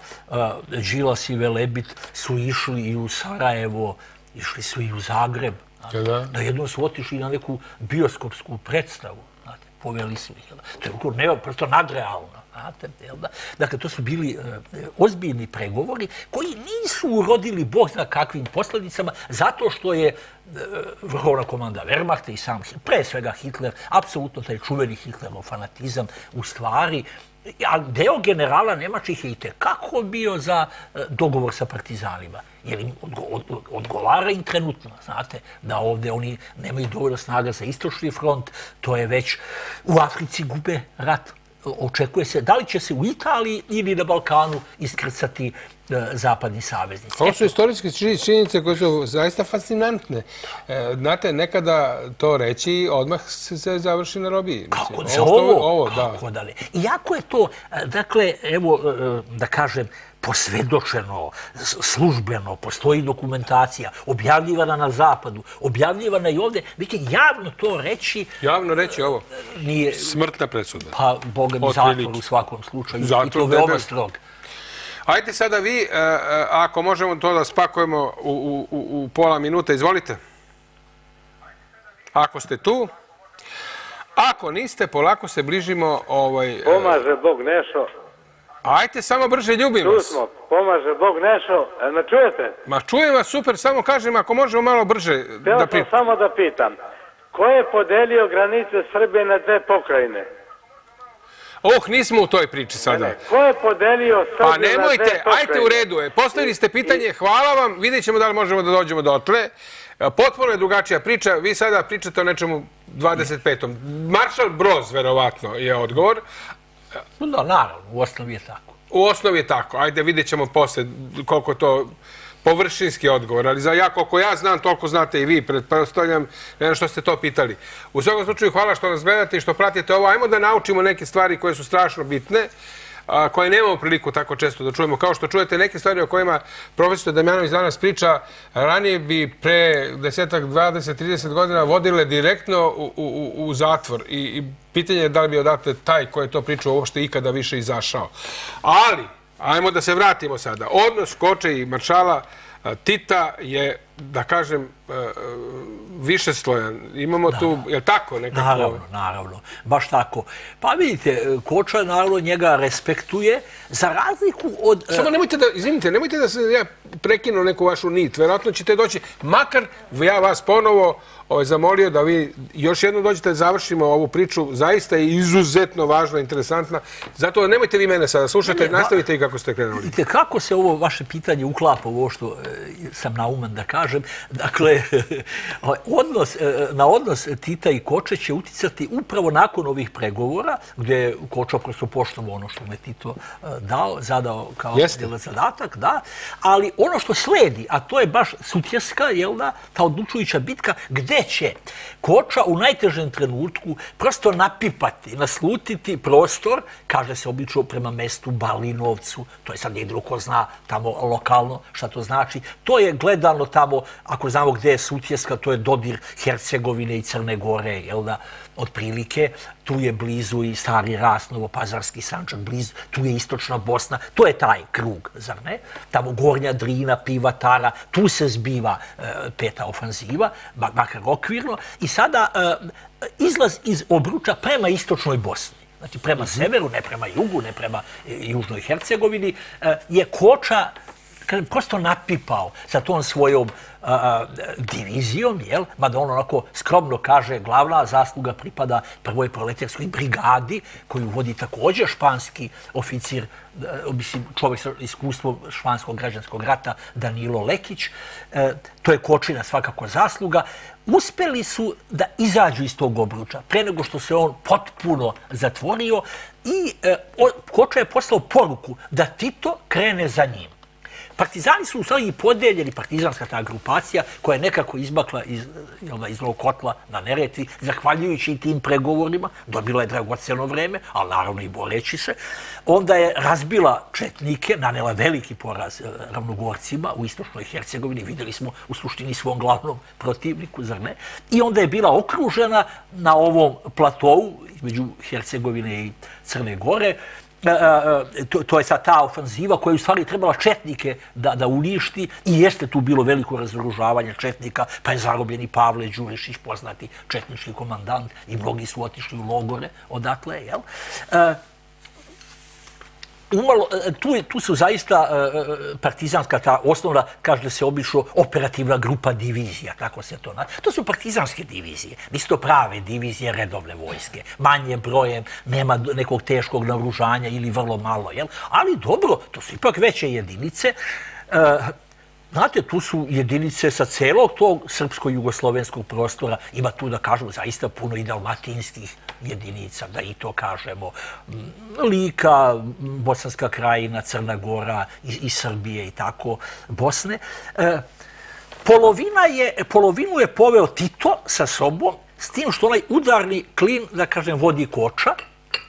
Đilas i Velebit su išli i u Sarajevo, išli su i u Zagreb. Na jednom su otišli na neku bioskopsku predstavu. Poveli su ih. To je prosto nadrealno. Dakle, to su bili ozbiljni pregovori koji nisu urodili Bog zna kakvim posledicama, zato što je vrhovna komanda Wehrmachta i sam, pre svega Hitler, apsolutno taj čuveni Hitlerov fanatizam u stvari, a deo generala Nemačkih je i tekako bio za dogovor sa partizanima. Jer im odgovara im trenutno, znate, da ovdje oni nemaju dovoljno snaga za istočni front, to je već u Africi gube rat. Očekuje se, da li će se u Italiji ili na Balkanu iskrcati zapadni saveznici. Ovo su istorijske činjenice koje su zaista fascinantne. Znate, nekada to reći, odmah se završi na robiji. Kako za ovo? Kako da li? Iako je to, dakle, evo, da kažem, posvjedočeno, službeno, postoji dokumentacija, objavljivana na zapadu, objavljivana i ovdje. Vidite, javno to reći... Javno reći ovo? Nije... Smrtna presuda. Pa, Boga mi zatvor u svakom slučaju. I to veoma strog. Ajde sada vi, ako možemo to da spakujemo u pola minuta, izvolite. Ako ste tu. Ako niste, polako se bližimo... Pomaže Bog Nešo. Ajte, samo brže, ljubim vas. Tu smo, pomaže Bog Nešo. Me čujete? Ma čujem vas, super, samo kažem, ako možemo malo brže da pričam. Htio sam samo da pitam, ko je podelio granice Srbije na dve pokrajine? Oh, nismo u toj priči sada. Ko je podelio Srbiju na dve pokrajine? Pa nemojte, ajte u redu je. Postavili ste pitanje, hvala vam, vidjet ćemo da li možemo da dođemo do otle. Potpuno je drugačija priča, vi sada pričate o nečemu dvadeset petom. Maršal Broz, verovatno, je odgovor. Da, naravno, u osnovi je tako. U osnovi je tako. Ajde, vidjet ćemo posle koliko to površinski odgovor. Ali za ja, koliko ja znam, toliko znate i vi. Pretpostavljam, ne znam što ste to pitali. U svakom slučaju, hvala što nas gledate i što pratite ovo. Ajmo da naučimo neke stvari koje su strašno bitne, koje nemamo priliku tako često da čujemo. Kao što čujete neke stvari o kojima profesor Damjanović danas priča, ranije bi pre desetak, dvadeset, trideset godina vodile direktno u zatvor. I pitanje je da li bi odatle taj koji je to pričao uopšte ikada više izašao. Ali, ajmo da se vratimo sada. Odnos Koče i maršala Tita je, da kažem, višeslojan. Imamo tu, je li tako nekako? Naravno, naravno. Baš tako. Pa vidite, Koča naravno njega respektuje za razliku od... Samo nemojte da, izvinite, nemojte da se ja prekinu neku vašu nit. Vjerojatno ćete doći, makar ja vas ponovo zamolio da vi još jednom dođete da završimo ovu priču. Zaista je izuzetno važna, interesantna. Zato nemojte vi mene sada slušajte, nastavite i kako ste krenuli. Vidite, kako se ovo vaše pitanje uklapa u ovo što sam nauman da kažem. Dakle, na odnos Tita i Koče će uticati upravo nakon ovih pregovora, gdje je Koča prosto poštovao ono što mu je Tito dao, zadao kao zadatak, da. Ali ono što sledi, a to je baš Sutjeska, jel da, ta odlučujuća bitka, gdje će Koča u najtežem trenutku prosto napipati, naslutiti prostor, kaže se obično prema mestu Balinovcu, to je sad jedino ko zna tamo lokalno šta to znači. To je gledano tamo, ako znamo gdje je Sutjeska, to je dodir Hercegovine i Crne Gore, jel da, otprilike. Tu je blizu i Stari Ras, Novopazarski Sandžak, blizu, tu je Istočna Bosna, to je taj krug, zar ne? Tamo Gornja Drina, Pivatara, tu se zbiva peta ofanziva, makar okvirno, i sada izlaz iz obruča prema Istočnoj Bosni. Znači, prema severu, ne prema jugu, ne prema Južnoj Hercegovini, je Koča prosto napipao sa tom svojom divizijom, jel? Mada on onako skromno kaže, glavna zasluga pripada prvoj proletarskoj brigadi, koju vodi također španski oficir, mislim, čovjek sa iskustvom španskog građanskog rata, Danilo Lekić. To je Kočina svakako zasluga. Uspeli su da izađu iz tog obruča, pre nego što se on potpuno zatvorio, i Koča je poslao poruku da Tito krene za njim. Partizani su u stvari podeljeni, partizanska ta grupacija koja je nekako izbakla iz, iz ovog kotla na Neretvi, zahvaljujući tim pregovorima, dobila je dragoceno vreme, ali naravno i boreći se. Onda je razbila četnike, nanela veliki poraz ravnogorcima u Istočnoj Hercegovini, vidjeli smo u suštini svom glavnom protivniku, zar ne? I onda je bila okružena na ovom platovu između Hercegovine i Crne Gore. To je sad ta ofanziva koja je u stvari trebala četnike da uništi, i jeste tu bilo veliko razoružavanje četnika, pa je zarobljen i Pavle Đurišić, poznati četnički komandant, i mnogi su otišli u logore odatle, jel? Umalo, tu, tu su zaista partizanska, ta osnovna, kaže se obično, operativna grupa divizija, tako se to naziva. To su partizanske divizije, nisu to prave divizije redovne vojske, manje brojem, nema nekog teškog naoružanja ili vrlo malo, jel? Ali dobro, to su ipak veće jedinice. Znate, tu su jedinice sa celog tog srpsko-jugoslovenskog prostora, ima tu, da kažemo, zaista puno i dalmatinskih jedinica, da i to kažemo, Lika, Bosanska krajina, Crna Gora i Srbije i tako, Bosne. Polovina je, polovinu je poveo Tito sa sobom, s tim što onaj udarni klin, da kažem, vodi Koča,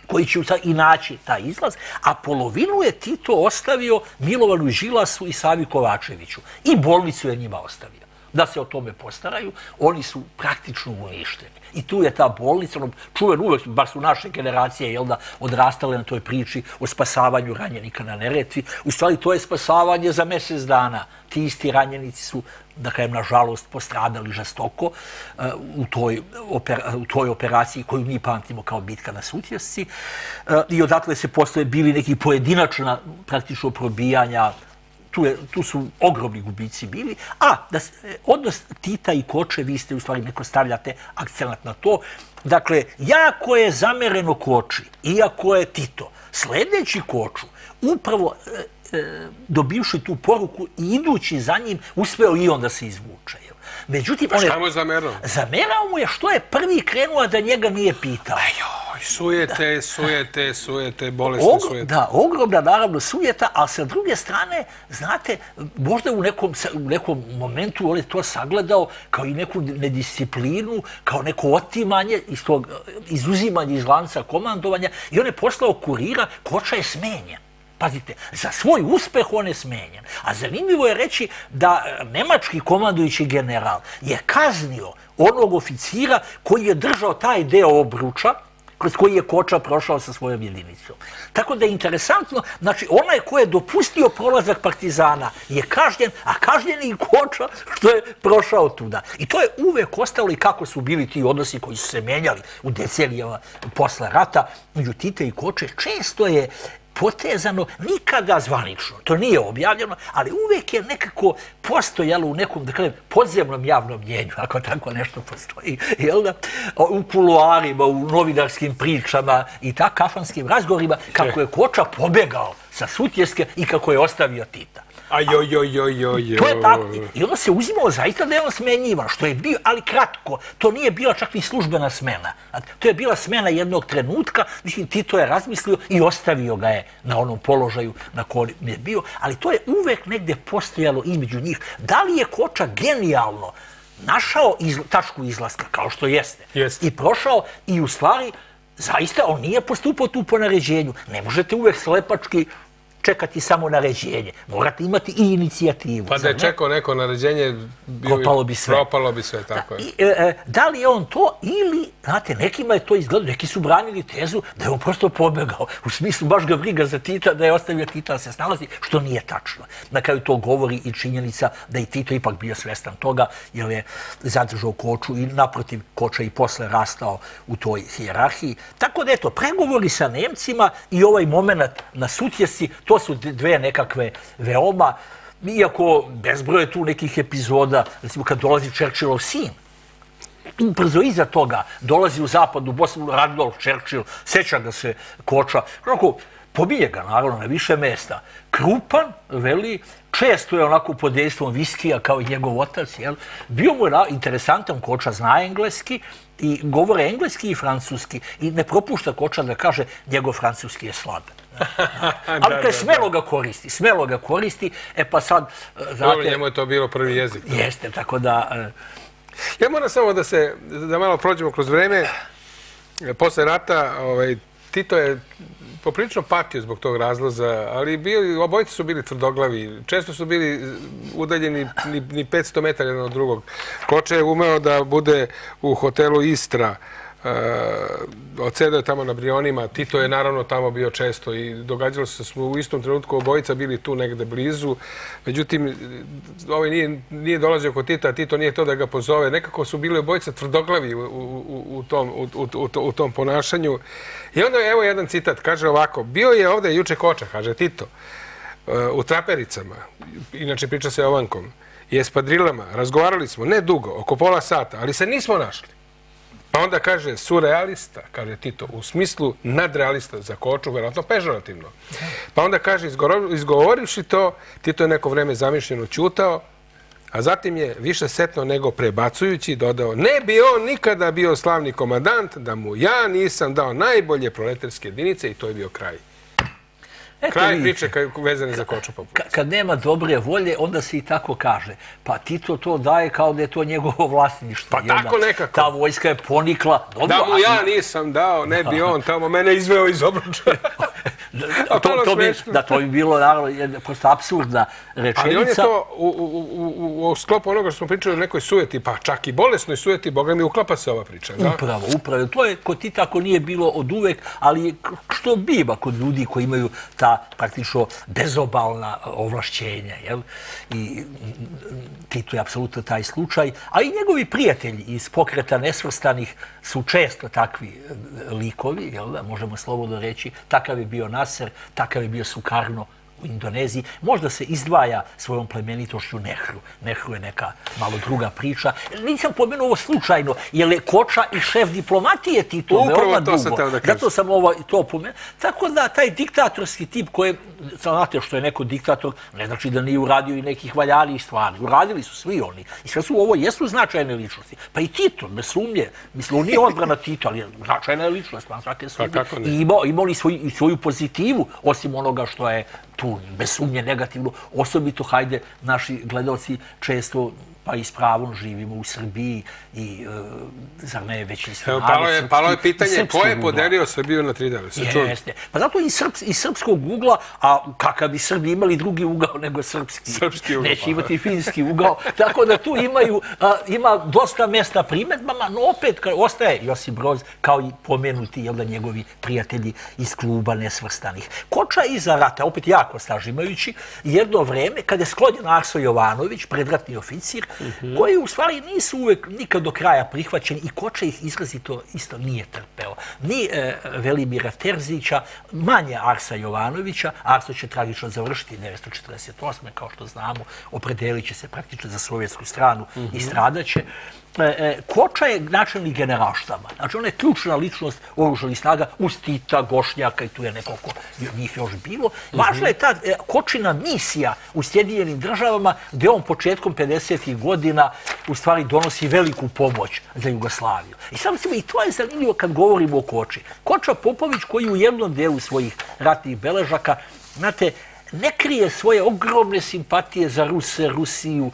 koji će i naći taj izlaz, a polovinu je Tito ostavio Milovanu Đilasu i Savi Kovačeviću. I bolnicu je njima ostavio. Da se o tome postaraju, oni su praktično uništeni. I tu je ta bolnica, ono, čuven uvek, bar su naše generacije, jel da, odrastale na toj priči o spasavanju ranjenika na Neretvi. U stvari, to je spasavanje za mjesec dana. Ti isti ranjenici su, da kažem, nažalost, postradali žestoko uh, u, toj opera, u toj operaciji koju mi pamtimo kao bitka na Sutjesci. Uh, I odatle se postoje bili neki pojedinačna praktično probijanja. Tu, je, tu su ogromni gubici bili, a da se, odnos Tita i Koče, vi ste u stvari neko stavljate akcenat na to. Dakle, jako je zamereno Koči, iako je Tito, sledeći Koču, upravo e, e, dobivši tu poruku i idući za njim, uspeo i on da se izvuče. Međutim, pa šta mu je zamerao? Zamerao mu je što je prvi krenuo da njega nije pitao. Ajoj, sujete, sujete, sujete, bolesne Og, sujete. Da, ogromna naravno sujeta, ali sa druge strane, znate, možda u nekom, u nekom momentu on je to sagledao kao i neku nedisciplinu, kao neko otimanje, iz tog, izuzimanje iz lanca komandovanja i on je poslao kurira, Koča je smenjen. Pazite, za svoj uspeh on je smenjen. A zanimljivo je reći da nemački komandujući general je kaznio onog oficira koji je držao taj deo obruča kroz koji je Koča prošao sa svojom jedinicom. Tako da je interesantno, znači onaj ko je dopustio prolazak partizana je kažnjen, a kažnjen je i Koča što je prošao tuda. I to je uvek ostalo i kako su bili ti odnosi koji su se menjali u decenijama posle rata među Tita i Koče. Često je potezano, nikada zvanično, to nije objavljeno, ali uvek je nekako postojalo u nekom, da kažem, podzemnom javnom mnjenju, ako tako nešto postoji, jel da? U kuloarima, u novinarskim pričama i tako kafanskim razgovorima, kako je Koča pobegao sa Sutjeske i kako je ostavio Tita. Ajojojojojoj. To je tako. I onda se uzimao zaista da je on smenjivan, što je bio, ali kratko. To nije bila čak ni službena smena. To je bila smena jednog trenutka, mislim, Tito je razmislio i ostavio ga je na onom položaju na kojem je bio, ali to je uvek negde postojalo i među njih. Da li je Koča genijalno našao iz, tačku izlaska, kao što jeste, jeste, i prošao i u stvari, zaista, on nije postupao tu po naređenju. Ne možete uvek slepački čekati samo naređenje. Morate imati i inicijativu. Pa da je čekao neko naređenje, propalo bi sve. Propalo bi sve, tako je. Da, e, da li je on to ili, znate, nekima je to izgledalo, neki su branili tezu da je on prosto pobegao. U smislu, baš ga briga za Tita, da je ostavio Tita da se snalazi, što nije tačno. Na kraju to govori i činjenica da je Tito ipak bio svestan toga, jer je zadržao Koču i naprotiv Koča i posle rastao u toj hijerarhiji. Tako da, eto, pregovori sa Nemcima i ovaj moment na Sutjesci, to su dve nekakve veoma, iako bezbroj je tu nekih epizoda, recimo kad dolazi Churchillov sin, ubrzo iza toga dolazi u zapadu Bosnu Randolph Churchill, seća ga se Koča, onako, pobije ga naravno na više mesta. Krupan, veli, često je onako pod dejstvom viskija kao i njegov otac, jel? Bio mu je interesantan, Koča zna engleski i govore engleski i francuski i ne propušta Koča da kaže njegov francuski je slab. Ali kad smelo ga koristi, smelo ga koristi, e pa sad, znate... Njemu je to bilo prvi jezik. Jeste, tako da... Ja moram samo da se, da malo prođemo kroz vreme. Posle rata, Tito je poprilično patio zbog tog razloza, ali obojice su bili tvrdoglavi. Često su bili udaljeni ni petsto metara jedan od drugog. Koča je umeo da bude u hotelu Istra, odsedao je tamo na Brionima, Tito je naravno tamo bio često i događalo se da smo u istom trenutku obojica bili tu negde blizu. Međutim, ovaj nije, nije dolazio kod Tita, Tito nije to da ga pozove. Nekako su bili obojica tvrdoglavi u, u, u, tom, u, u, u tom ponašanju. I onda evo jedan citat, kaže ovako, bio je ovde juče Koča, kaže Tito, u Trapericama, inače priča se Ovankom, i espadrilama, razgovarali smo, ne dugo, oko pola sata, ali se nismo našli. Pa onda kaže surrealista, kaže Tito, u smislu nadrealista za Koču, verovatno pežorativno. Pa onda kaže, izgovorivši to, Tito je neko vreme zamišljeno ćutao, a zatim je više setno nego prebacujući dodao, ne bi on nikada bio slavni komandant, da mu ja nisam dao najbolje proletarske jedinice i to je bio kraj. Kraj priče vezane za Koču Popovića. Kad nema dobre volje, onda se i tako kaže. Pa Tito to daje kao da je to njegovo vlasništvo. Pa tako nekako. Ta vojska je ponikla. Da mu ja nisam dao, ne bi on tamo mene izveo iz obruča. Da, to bi bilo naravno prosto apsurdna rečenica. Ali on je to u sklopu onoga što smo pričali o nekoj sujeti, pa čak i bolesnoj sujeti, Boga mi uklapa se ova priča. Upravo, upravo. To je kod Tita ako nije bilo od uvek, ali što biva kod ljudi koji imaju ta praktično bezobalna ovlašćenja. I Tito je apsolutno taj slučaj. A i njegovi prijatelji iz pokreta nesvrstanih su često takvi likovi, možemo slobodno reći. Takav je bio Nasser, takav je bio Sukarno u Indoneziji. Možda se izdvaja svojom plemenitošću Nehru. Nehru je neka malo druga priča. Nisam pomenuo ovo slučajno, jer je Koča i šef diplomatije Tito veoma dugo. Zato sam ovo to pomenuo. Tako da taj diktatorski tip koji, znate što je neko diktator, ne znači da nije uradio i nekih valjanih stvari. Uradili su svi oni. I sve su ovo, jesu značajne ličnosti. Pa i Tito, bez sumnje. Mislim, on nije odbrana Tito, ali je značajna ličnost. I imao li svoju pozitivu, osim onoga što je tu, bez sumnje, negativno. Osobito, hajde, naši gledalci često, pa i s pravom živimo u Srbiji i zar ne većinski narod. Palo je pitanje ko je podelio Srbiju na tri dela. Jeste. Pa zato iz srpskog ugla, a kakav bi Srbi imali drugi ugao nego srpski. Srpski ugao. Neće imati finski ugao. Tako da tu ima dosta mesta primedbama, no opet ostaje Josip Broz kao i pomenuti njegovi prijatelji iz kluba nesvrstanih. Koča iza rata, opet jako stažimajući, jedno vreme kada je sklonjen Arso Jovanović, predratni oficir, koji u stvari nisu uvek nikad do kraja prihvaćeni i Koča ih izrazito isto nije trpeo. Ni Velimira Terzića, manje Arsa Jovanovića. Arso će tragično završiti devetsto četrdeset osme kao što znamo, opredelit će se praktično za sovjetsku stranu i stradaće. Koča je načelnik generalštaba. Znači, ona je ključna ličnost oružanih snaga uz Tita, Gošnjaka i tu je nekoliko njih još bilo. Važna je ta Kočina misija u Sjedinjenim državama gdje on početkom pedesetih godina u stvari donosi veliku pomoć za Jugoslaviju. I sam i to je zanimljivo kad govorimo o Koči. Koča Popović koji u jednom delu svojih ratnih beležaka, znate, ne krije svoje ogromne simpatije za Ruse, Rusiju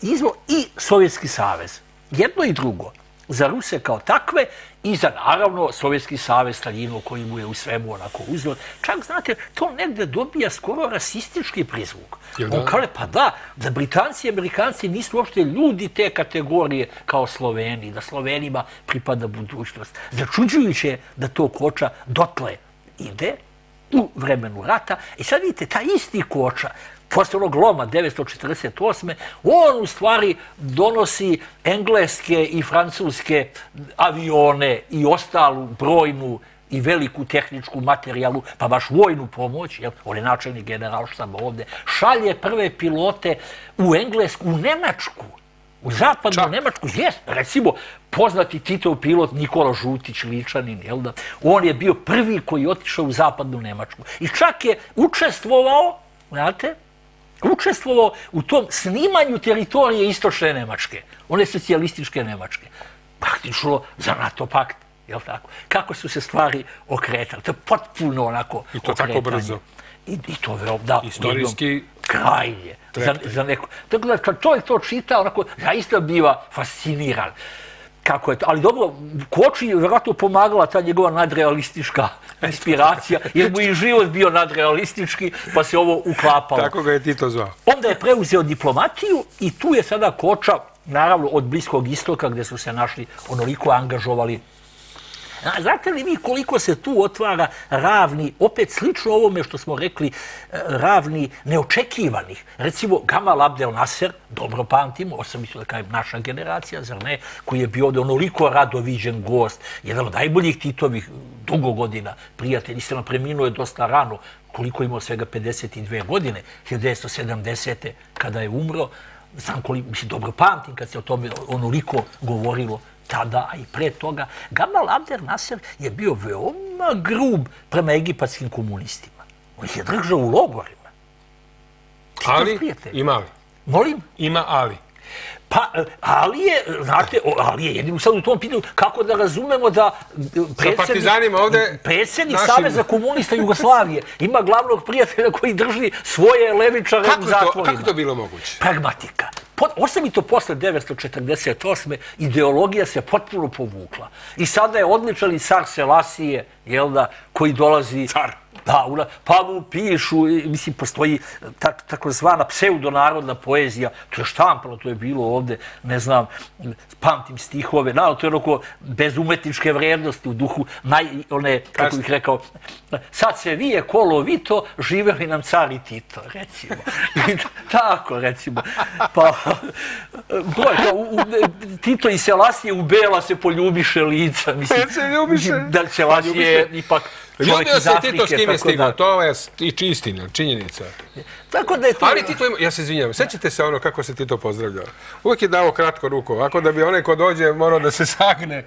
i Sovjetski savez. Jedno i drugo. Za Ruse kao takve i za, naravno, Sovjetski savez Staljinov koji mu je u svemu onako uzor. Čak, znate, to negde dobija skoro rasistički prizvuk. On kaže, pa da, da Britanci i Amerikanci nisu uopšte ljudi te kategorije kao Sloveni, da Slovenima pripada budućnost. Začuđujuće je da to Koča dotle ide u vremenu rata. I sad vidite, taj isti Koča, posle onog loma devetsto četrdeset osme on u stvari donosi engleske i francuske avione i ostalu brojnu i veliku tehničku materijalu, pa baš vojnu pomoć, on je načelnik generalštaba ovde, šalje prve pilote u Englesku, u Nemačku, u zapadnu Nemačku, jes, recimo, poznati Titov pilot Nikola Žutić, Ličanin, jel da, on je bio prvi koji je otišao u zapadnu Nemačku. I čak je učestvovao, znate, učestvovao u tom snimanju teritorije istočne Nemačke, one socijalističke Nemačke, praktično za NATO pakt, jel tako? Kako su se stvari okretali, to je potpuno onako okretanje. I to tako brzo. I to veoma, da, istorijski krajnje. Za neko. Tako da kad čovjek to čita, onako, zaista biva fasciniran. Kako je to? Ali dobro, Koči je vjerojatno pomagala ta njegova nadrealistička inspiracija, jer mu i život bio nadrealistički, pa se ovo uklapalo. Tako ga je Tito zvao. Onda je preuzeo diplomatiju i tu je sada Koča, naravno od Bliskog istoka, gdje su se našli onoliko angažovali. Znate li vi koliko se tu otvara ravni, opet slično ovome što smo rekli, ravni neočekivanih. Recimo Gamal Abdel Nasser, dobro pamtimo, osobito da kažem naša generacija, zar ne, koji je bio ovdje onoliko rado viđen gost, jedan od najboljih Titovih dugo godina prijatelj, istina preminuo je dosta rano, koliko imao svega pedeset dve godine, hiljadu devetsto sedamdesete kada je umro, znam koliko, mislim, dobro pamtim kad se o tome onoliko govorilo tada, a i pre toga. Gamal Abdel Nasser je bio veoma grub prema egipatskim komunistima. On ih je držao u logorima. Ali ima ali. Molim? Ima ali. Pa, ali je, znate, ali je jedino sad u tom pitanju kako da razumemo da predsjednik Saveza komunista Jugoslavije ima glavnog prijatelja koji drži svoje levičare u zatvorima. Kako to bilo moguće? Pragmatika. Osamito posle devetsto četrdeset osme ideologija se potpuno povukla. I sada je odličan i car Selasije, jel da, koji dolazi... Car. Da, pa mu pišu, mislim, postoji takozvana pseudonarodna poezija, to je štampano, to je bilo ovde, ne znam, pamtim stihove, no, to je onako bez umetničke vrednosti u duhu, one, kako bih rekao, sad se vije kolo Vito, živeli nam car i Tito, recimo. Tako, recimo. Pa, Tito i Selasije u bela se poljubiše lica, mislim, da Selasije je ipak čovjek iz Afrike. Ljubio se Tito s kim je stigao, to je istina, činjenica. Ali Tito ima, ja se izvinjam, sećate se ono kako se Tito pozdravljao? Uvijek je dao kratko ruku, ovako da bi onaj ko dođe morao da se sagne.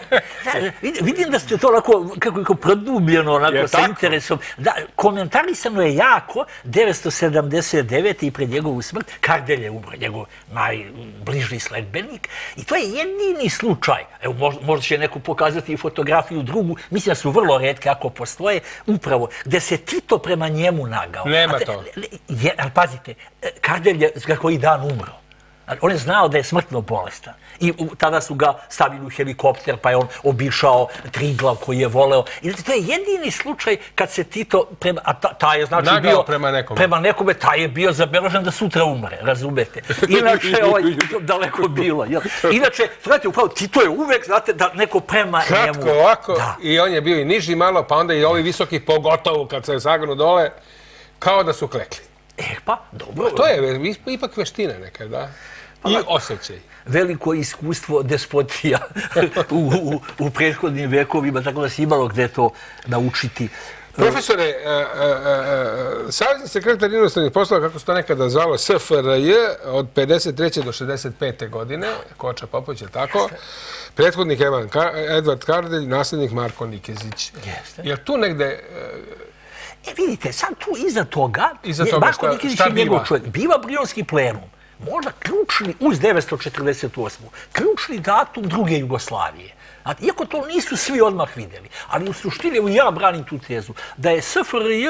Vidim da ste to onako, kako produbljeno, onako, sa interesom. Da, komentarisano je jako, devetsto sedamdeset devete i pred njegovu smrt, Kardelj je umro, njegov najbliži sledbenik. I to je jedini slučaj, evo, možda će neko pokazati i fotografiju drugu, mislim da su vrlo retke ako postoje, upravo, gde se Tito prema njemu nagao. Nema to. Ali pazite, Kardelj je za koji dan umro. On je znao da je smrtno bolestan. I tada su ga stavili u helikopter, pa je on obišao Triglav koji je voleo. I to je jedini slučaj kad se Tito, a taj je znači bio prema nekome, taj je bio zabeležen da sutra umre, razumete? Inače, daleko bilo. Inače, znate, upravo, Tito je uvek, znate, da neko prema njemu... Kratko, ovako, i on je bio i niži malo, pa onda i ovi visoki, pogotovo kad se sagnu dole, kao da su klekli. E, pa, dobro. To je ipak veština neka, da? I osjećaj. Veliko iskustvo despotija u prethodnim vekovima, tako da si imalo gde to naučiti. Profesore, Savezni sekretar inostranih poslova, kako se to nekada zvalo, S F R J, od pedeset treće do šezdeset pete godine, Koča Popović je tako, prethodnik Edvard Kardelj, nasljednik Marko Nikezić. Je tu negde... E, vidite, sad tu iza toga, Marko Nikezić je njegov čovjek, biva Brionski plenum, možda ključni, uz devetsto četrdeset osmu, ključni datum druge Jugoslavije. Iako to nisu svi odmah vidjeli, ali u suštini, ja branim tu tezu, da je S F R J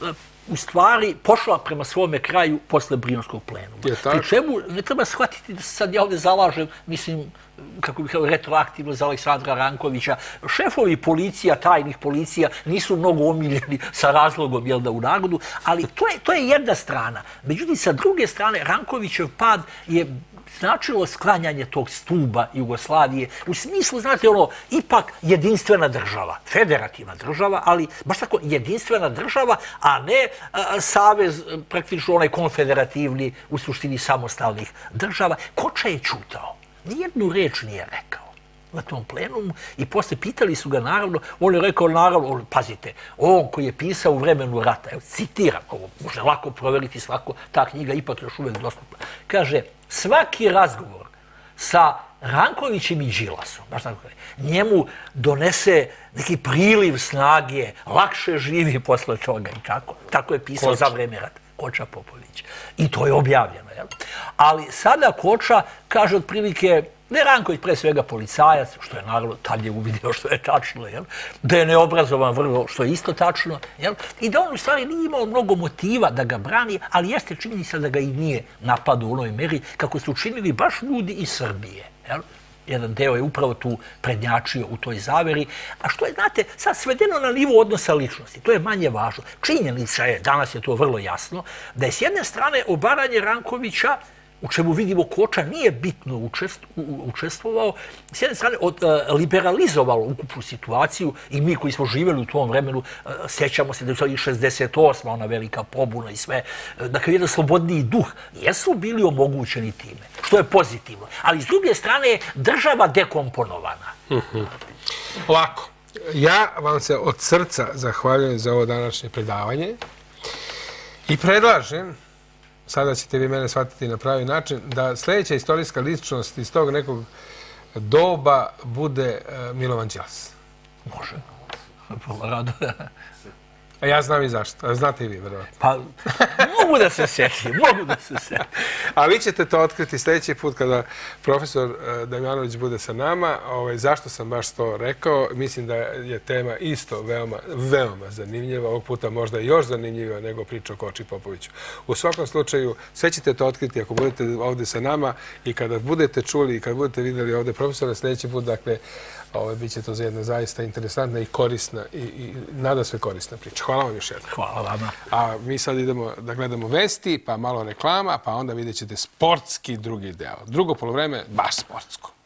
u stvari pošla prema svome kraju posle Brionskog plenuma. Pri čemu ne treba shvatiti da se sad ja ovdje zalažem, mislim, kako bih rekao, retroaktivno za Aleksandra Rankovića. Šefovi policija, tajnih policija, nisu mnogo omiljeni sa razlogom, jel da, u narodu, ali to je jedna strana. Međutim, sa druge strane, Rankovićev pad je značilo sklanjanje tog stuba Jugoslavije, u smislu, znate, ono, ipak jedinstvena država, federativna država, ali baš tako jedinstvena država, a ne savez, praktično onaj konfederativni, u suštini samostalnih država. Koča je čutao, nijednu reč nije rekao na tom plenumu i posle pitali su ga, naravno, on je rekao, naravno, pazite, on koji je pisao u vremenu rata, evo, citiram, ovo može lako proveriti svako, ta knjiga ipak još uvek dostupna, kaže, svaki razgovor sa Rankovićem i Đilasom, baš tako kaže, njemu donese neki priliv snage, lakše živi posle toga i tako. Tako je pisao za vreme rata. Koča Popović. I to je objavljeno. Ali sada Koča kaže otprilike, ne Ranković, pre svega policajac, što je naravno, tad je uvidio što je tačno, da je neobrazovan vrlo, što je isto tačno, i da on u stvari nije imao mnogo motiva da ga brani, ali jeste činjenica da ga i nije napadao u onoj meri, kako su učinili baš ljudi iz Srbije. Jedan deo je upravo tu prednjačio u toj zaveri. A što je, znate, sad svedeno na nivo odnosa ličnosti, to je manje važno. Činjenica je, danas je to vrlo jasno, da je s jedne strane obaranje Rankovića, u čemu vidimo Koča nije bitno učestvovao, s jedne strane liberalizovalo ukupnu situaciju i mi koji smo živjeli u tom vremenu, sjećamo se da je to i šezdeset osma ona velika pobuna i sve, dakle jedan slobodniji duh, jesu bili omogućeni time, što je pozitivno. Ali s druge strane je država dekomponovana. Ovako, ja vam se od srca zahvaljujem za ovo današnje predavanje i predlažem, sada ćete vi mene shvatiti na pravi način, da sljedeća istorijska ličnost iz tog nekog doba bude Milovan Đilas. Može. Rado. A ja znam i zašto. A znate i vi, verovatno. Pa, Mogu da se setim, mogu da se setim. A vi ćete to otkriti sljedeći put kada profesor Damjanović bude sa nama. Zašto sam baš to rekao? Mislim da je tema isto veoma, veoma zanimljiva. Ovog puta možda još zanimljiva nego priča o Koči Popoviću. U svakom slučaju, sve ćete to otkriti ako budete ovdje sa nama i kada budete čuli i kada budete vidjeli ovdje profesora sljedeći put, dakle, bit će to za jedna zaista interesantna i korisna i nada sve korisna priča. Hvala vam još jednom. Hvala vama. A mi sad idemo da gledamo vesti, pa malo reklama, pa onda vidjet ćete sportski drugi deo. Drugo polovreme, baš sportsko.